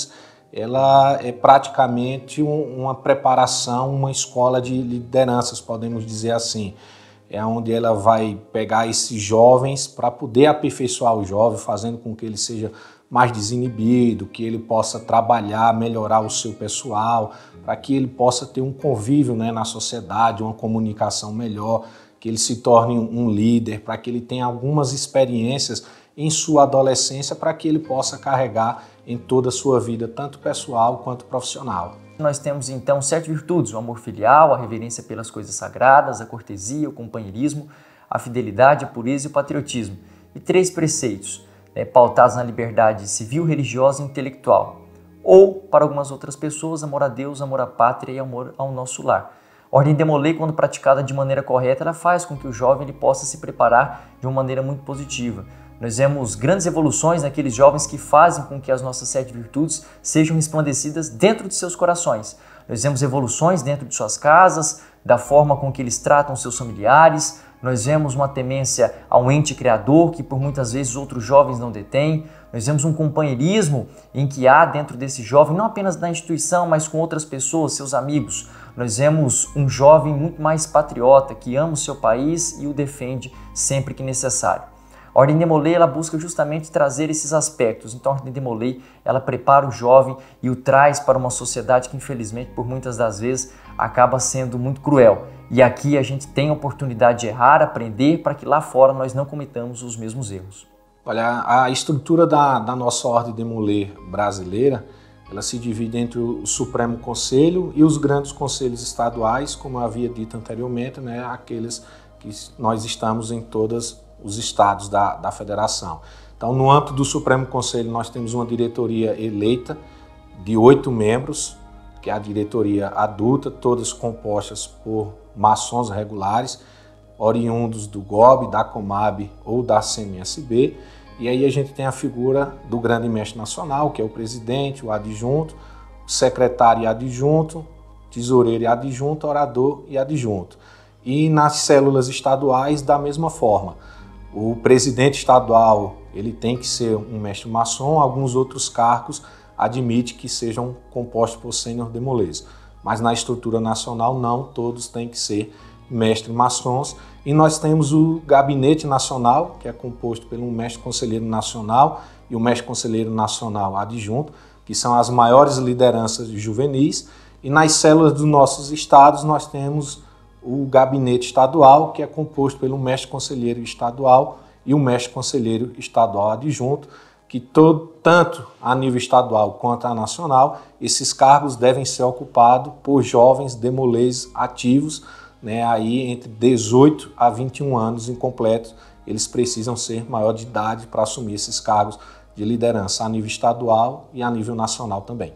ela é praticamente um, uma preparação, uma escola de lideranças, podemos dizer assim. É onde ela vai pegar esses jovens para poder aperfeiçoar o jovem, fazendo com que ele seja mais desinibido, que ele possa trabalhar, melhorar o seu pessoal, para que ele possa ter um convívio, né, na sociedade, uma comunicação melhor, que ele se torne um líder, para que ele tenha algumas experiências em sua adolescência, para que ele possa carregar em toda a sua vida, tanto pessoal quanto profissional. Nós temos então sete virtudes: o amor filial, a reverência pelas coisas sagradas, a cortesia, o companheirismo, a fidelidade, a pureza e o patriotismo. E três preceitos, né, pautados na liberdade civil, religiosa e intelectual. Ou, para algumas outras pessoas, amor a Deus, amor à pátria e amor ao nosso lar. A Ordem de Molay, quando praticada de maneira correta, ela faz com que o jovem ele possa se preparar de uma maneira muito positiva. Nós vemos grandes evoluções naqueles jovens que fazem com que as nossas sete virtudes sejam resplandecidas dentro de seus corações. Nós vemos evoluções dentro de suas casas, da forma com que eles tratam seus familiares. Nós vemos uma temência ao ente criador, que por muitas vezes outros jovens não detêm. Nós vemos um companheirismo em que há dentro desse jovem, não apenas da instituição, mas com outras pessoas, seus amigos. Nós vemos um jovem muito mais patriota, que ama o seu país e o defende sempre que necessário. A Ordem de Molay ela busca justamente trazer esses aspectos. Então a Ordem de Molay ela prepara o jovem e o traz para uma sociedade que infelizmente por muitas das vezes acaba sendo muito cruel. E aqui a gente tem a oportunidade de errar, aprender, para que lá fora nós não cometamos os mesmos erros. Olha, a estrutura da, da nossa Ordem de Molay brasileira, ela se divide entre o Supremo Conselho e os grandes conselhos estaduais, como eu havia dito anteriormente, né, aqueles que nós estamos em todas os estados da, da federação. Então, no âmbito do Supremo Conselho, nós temos uma diretoria eleita de oito membros, que é a diretoria adulta, todas compostas por maçons regulares, oriundos do G O B, da Comab ou da C M S B. E aí a gente tem a figura do grande mestre nacional, que é o presidente, o adjunto, o secretário e adjunto, tesoureiro e adjunto, orador e adjunto. E nas células estaduais, da mesma forma. O presidente estadual ele tem que ser um mestre maçom, alguns outros cargos admite que sejam compostos por sênior de Molays. Mas na estrutura nacional não, todos têm que ser mestre maçons. E nós temos o Gabinete Nacional, que é composto pelo mestre conselheiro nacional e o mestre conselheiro nacional adjunto, que são as maiores lideranças juvenis. E nas células dos nossos estados nós temos o Gabinete Estadual, que é composto pelo mestre conselheiro estadual e o mestre conselheiro estadual adjunto, que todo, tanto a nível estadual quanto a nacional, esses cargos devem ser ocupados por jovens de Molays ativos, né, aí entre dezoito a vinte e um anos incompletos. Eles precisam ser maior de idade para assumir esses cargos de liderança a nível estadual e a nível nacional também.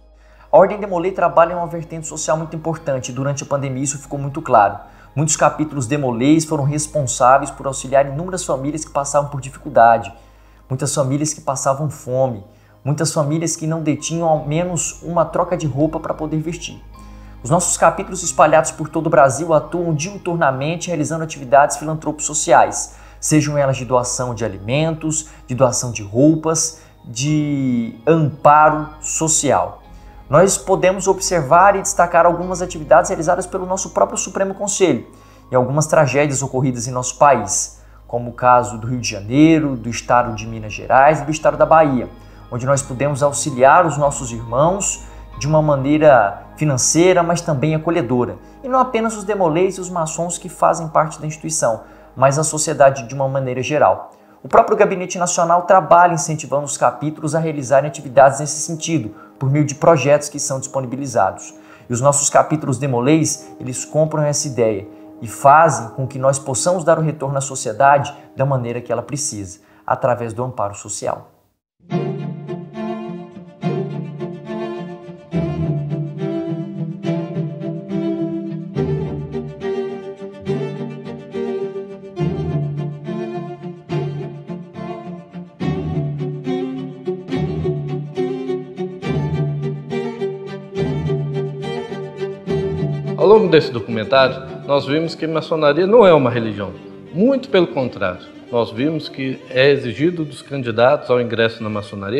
A Ordem de Molay trabalha em uma vertente social muito importante. Durante a pandemia isso ficou muito claro. Muitos capítulos de Molays foram responsáveis por auxiliar inúmeras famílias que passavam por dificuldade, muitas famílias que passavam fome, muitas famílias que não detinham ao menos uma troca de roupa para poder vestir. Os nossos capítulos espalhados por todo o Brasil atuam diuturnamente realizando atividades filantrópicas sociais, sejam elas de doação de alimentos, de doação de roupas, de amparo social. Nós podemos observar e destacar algumas atividades realizadas pelo nosso próprio Supremo Conselho e algumas tragédias ocorridas em nosso país, como o caso do Rio de Janeiro, do estado de Minas Gerais e do estado da Bahia, onde nós pudemos auxiliar os nossos irmãos de uma maneira financeira, mas também acolhedora. E não apenas os de Molays e os maçons que fazem parte da instituição, mas a sociedade de uma maneira geral. O próprio Gabinete Nacional trabalha incentivando os capítulos a realizarem atividades nesse sentido, por meio de projetos que são disponibilizados. E os nossos capítulos de Molays, eles compram essa ideia e fazem com que nós possamos dar o retorno à sociedade da maneira que ela precisa, através do amparo social. Ao longo desse documentário, nós vimos que a maçonaria não é uma religião. Muito pelo contrário, nós vimos que é exigido dos candidatos ao ingresso na maçonaria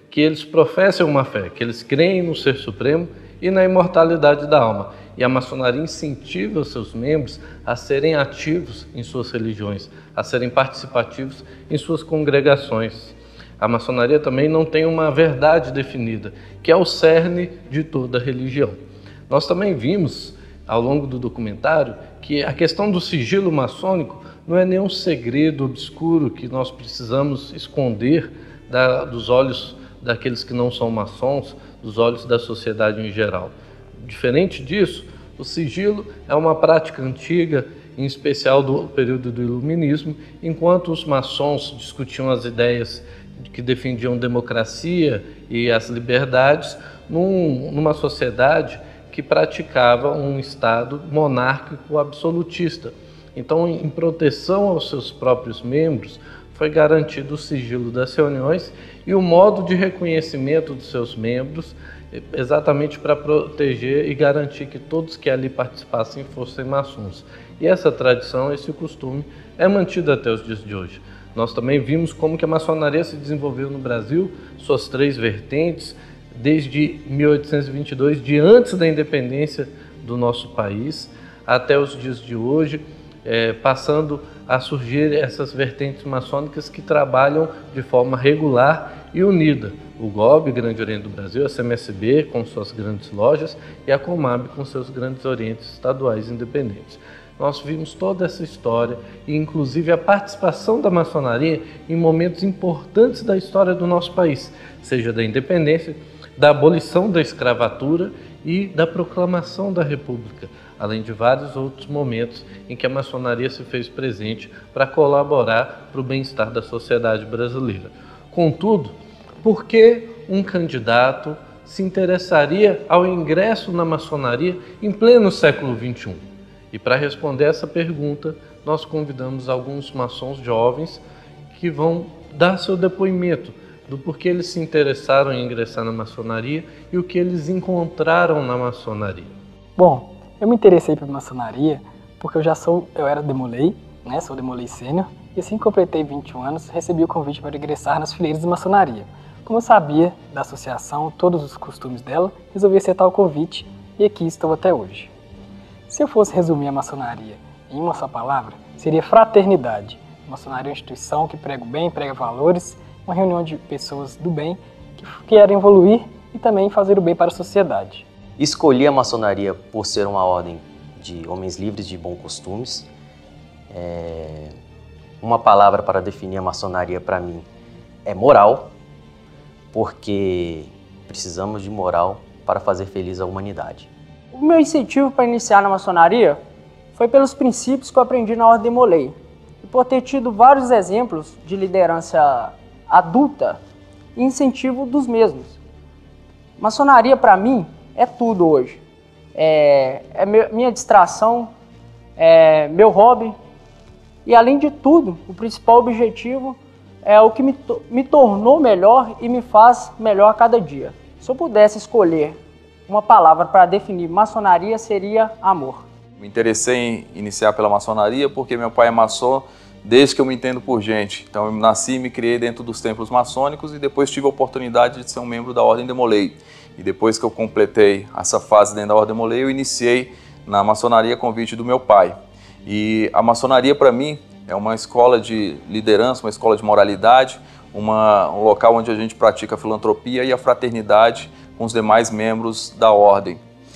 que eles professem uma fé, que eles creem no Ser Supremo e na imortalidade da alma. E a maçonaria incentiva os seus membros a serem ativos em suas religiões, a serem participativos em suas congregações. A maçonaria também não tem uma verdade definida, que é o cerne de toda religião. Nós também vimos, ao longo do documentário, que a questão do sigilo maçônico não é nenhum segredo obscuro que nós precisamos esconder da, dos olhos daqueles que não são maçons, dos olhos da sociedade em geral. Diferente disso, o sigilo é uma prática antiga, em especial do período do Iluminismo, enquanto os maçons discutiam as ideias que defendiam democracia e as liberdades num, numa sociedade que praticava um Estado monárquico absolutista. Então, em proteção aos seus próprios membros, foi garantido o sigilo das reuniões e o modo de reconhecimento dos seus membros, exatamente para proteger e garantir que todos que ali participassem fossem maçons. E essa tradição, esse costume, é mantido até os dias de hoje. Nós também vimos como que a maçonaria se desenvolveu no Brasil, suas três vertentes, desde mil oitocentos e vinte e dois, de antes da independência do nosso país, até os dias de hoje, é, passando a surgir essas vertentes maçônicas que trabalham de forma regular e unida. O G O B, Grande Oriente do Brasil, a C M S B com suas grandes lojas e a Comab com seus grandes orientes estaduais independentes. Nós vimos toda essa história e inclusive a participação da maçonaria em momentos importantes da história do nosso país, seja da independência, da abolição da escravatura e da proclamação da República, além de vários outros momentos em que a maçonaria se fez presente para colaborar para o bem-estar da sociedade brasileira. Contudo, por que um candidato se interessaria ao ingresso na maçonaria em pleno século vinte e um? E para responder essa pergunta, nós convidamos alguns maçons jovens que vão dar seu depoimento do porquê eles se interessaram em ingressar na maçonaria e o que eles encontraram na maçonaria. Bom, eu me interessei pela maçonaria porque eu já sou, eu era Demolei, né, sou Demolei Sênior, e assim que completei vinte e um anos, recebi o convite para ingressar nas fileiras de maçonaria. Como eu sabia da associação, todos os costumes dela, resolvi aceitar o convite e aqui estou até hoje. Se eu fosse resumir a maçonaria em uma só palavra, seria fraternidade. A maçonaria é uma instituição que prega o bem, prega valores, uma reunião de pessoas do bem que querem evoluir e também fazer o bem para a sociedade. Escolhi a maçonaria por ser uma ordem de homens livres de bons costumes. É... Uma palavra para definir a maçonaria para mim é moral, porque precisamos de moral para fazer feliz a humanidade. O meu incentivo para iniciar na maçonaria foi pelos princípios que eu aprendi na Ordem Demolei e por ter tido vários exemplos de liderança adulta e incentivo dos mesmos. Maçonaria para mim é tudo hoje. É, é minha distração, é meu hobby e além de tudo, o principal objetivo é o que me, to me tornou melhor e me faz melhor a cada dia. Se eu pudesse escolher uma palavra para definir maçonaria, seria amor. Me interessei em iniciar pela maçonaria porque meu pai é maçom desde que eu me entendo por gente. Então eu nasci e me criei dentro dos templos maçônicos e depois tive a oportunidade de ser um membro da Ordem Demolei. E depois que eu completei essa fase dentro da Ordem Demolei, eu iniciei na maçonaria a convite do meu pai. E a maçonaria para mim é uma escola de liderança, uma escola de moralidade, uma, um local onde a gente pratica a filantropia e a fraternidade com os demais membros da ordem.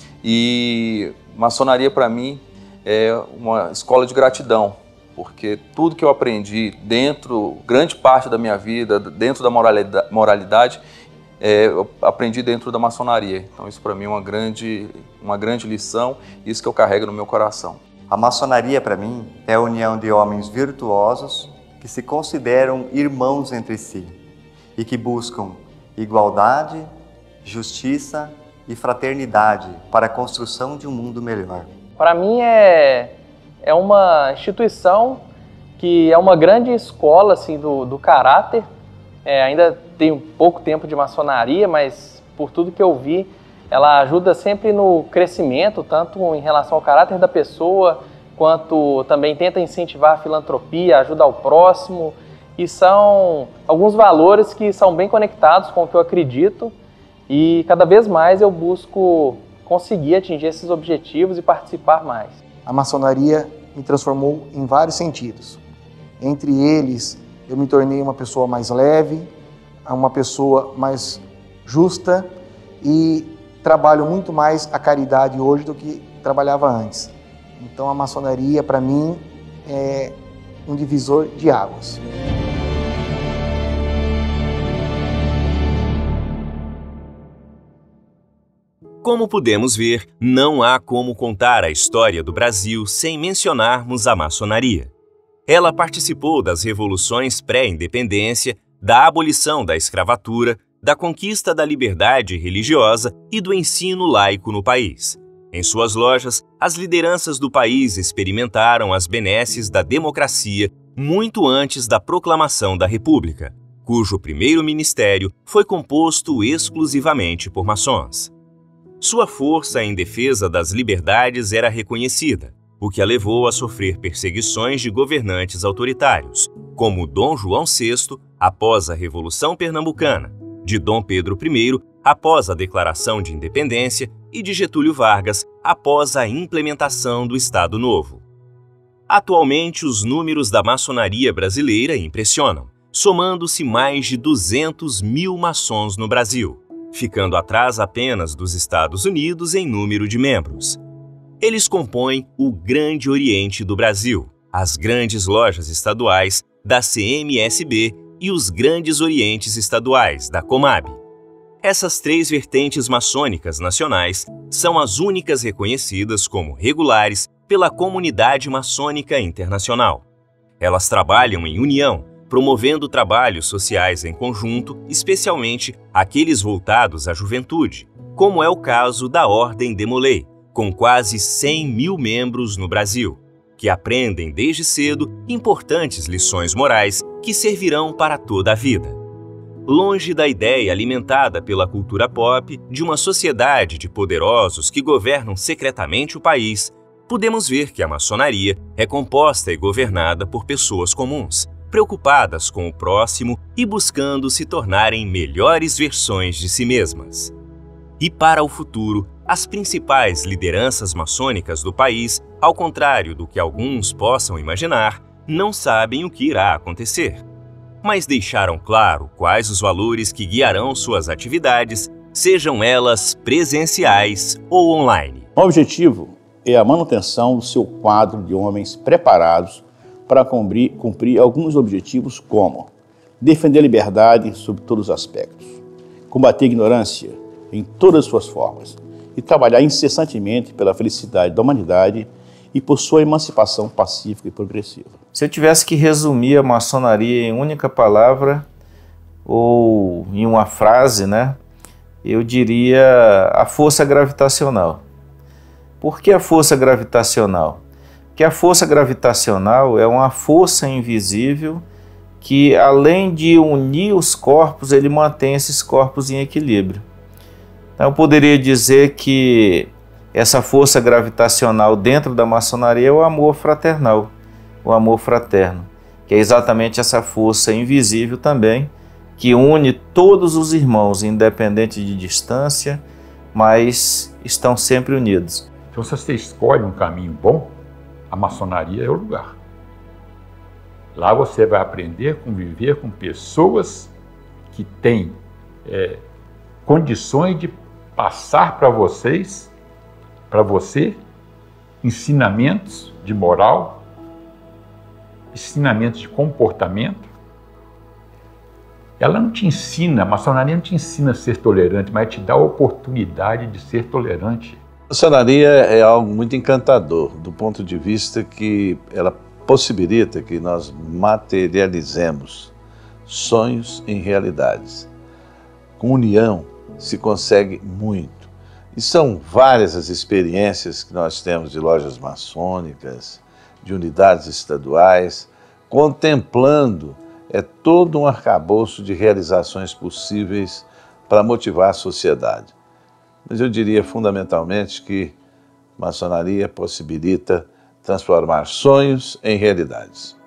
E maçonaria para mim é uma escola de gratidão, porque tudo que eu aprendi dentro, grande parte da minha vida, dentro da moralidade, moralidade é, eu aprendi dentro da maçonaria. Então isso para mim é uma grande, uma grande lição, isso que eu carrego no meu coração. A maçonaria para mim é a união de homens virtuosos que se consideram irmãos entre si e que buscam igualdade, justiça e fraternidade para a construção de um mundo melhor. Para mim é, é uma instituição que é uma grande escola assim, do, do caráter. É, ainda tenho pouco tempo de maçonaria, mas por tudo que eu vi, ela ajuda sempre no crescimento, tanto em relação ao caráter da pessoa, quanto também tenta incentivar a filantropia, ajuda ao próximo e são alguns valores que são bem conectados com o que eu acredito e cada vez mais eu busco conseguir atingir esses objetivos e participar mais. A maçonaria me transformou em vários sentidos. Entre eles, eu me tornei uma pessoa mais leve, uma pessoa mais justa e trabalho muito mais a caridade hoje do que trabalhava antes. Então a maçonaria, para mim, é um divisor de águas. Como podemos ver, não há como contar a história do Brasil sem mencionarmos a maçonaria. Ela participou das revoluções pré-independência, da abolição da escravatura, da conquista da liberdade religiosa e do ensino laico no país. Em suas lojas, as lideranças do país experimentaram as benesses da democracia muito antes da proclamação da República, cujo primeiro ministério foi composto exclusivamente por maçons. Sua força em defesa das liberdades era reconhecida, o que a levou a sofrer perseguições de governantes autoritários, como Dom João sexto, após a Revolução Pernambucana, de Dom Pedro I, após a Declaração de Independência, e de Getúlio Vargas, após a implementação do Estado Novo. Atualmente, os números da maçonaria brasileira impressionam, somando-se mais de duzentos mil maçons no Brasil, ficando atrás apenas dos Estados Unidos em número de membros. Eles compõem o Grande Oriente do Brasil, as grandes lojas estaduais da C M S B e os Grandes Orientes Estaduais da Comab. Essas três vertentes maçônicas nacionais são as únicas reconhecidas como regulares pela comunidade maçônica internacional. Elas trabalham em união, promovendo trabalhos sociais em conjunto, especialmente aqueles voltados à juventude, como é o caso da Ordem Demolei, com quase cem mil membros no Brasil, que aprendem desde cedo importantes lições morais que servirão para toda a vida. Longe da ideia alimentada pela cultura pop de uma sociedade de poderosos que governam secretamente o país, podemos ver que a maçonaria é composta e governada por pessoas comuns, preocupadas com o próximo e buscando se tornarem melhores versões de si mesmas. E para o futuro, as principais lideranças maçônicas do país, ao contrário do que alguns possam imaginar, não sabem o que irá acontecer, mas deixaram claro quais os valores que guiarão suas atividades, sejam elas presenciais ou online. O objetivo é a manutenção do seu quadro de homens preparados para cumprir, cumprir alguns objetivos como defender a liberdade sob todos os aspectos, combater a ignorância em todas as suas formas e trabalhar incessantemente pela felicidade da humanidade e por sua emancipação pacífica e progressiva. Se eu tivesse que resumir a maçonaria em única palavra ou em uma frase, né, eu diria a força gravitacional. Por que a força gravitacional? Porque a força gravitacional é uma força invisível que, além de unir os corpos, ele mantém esses corpos em equilíbrio. Então, eu poderia dizer que essa força gravitacional dentro da maçonaria é o amor fraternal, o amor fraterno, que é exatamente essa força invisível também, que une todos os irmãos, independente de distância, mas estão sempre unidos. Então, se você escolhe um caminho bom, a maçonaria é o lugar. Lá você vai aprender a conviver com pessoas que têm é, condições de passar para vocês, para você, ensinamentos de moral, ensinamentos de comportamento. Ela não te ensina, a maçonaria não te ensina a ser tolerante, mas te dá a oportunidade de ser tolerante. A maçonaria é algo muito encantador, do ponto de vista que ela possibilita que nós materializemos sonhos em realidades. Com união se consegue muito. E são várias as experiências que nós temos de lojas maçônicas, de unidades estaduais, contemplando é todo um arcabouço de realizações possíveis para motivar a sociedade. Mas eu diria fundamentalmente que maçonaria possibilita transformar sonhos em realidades.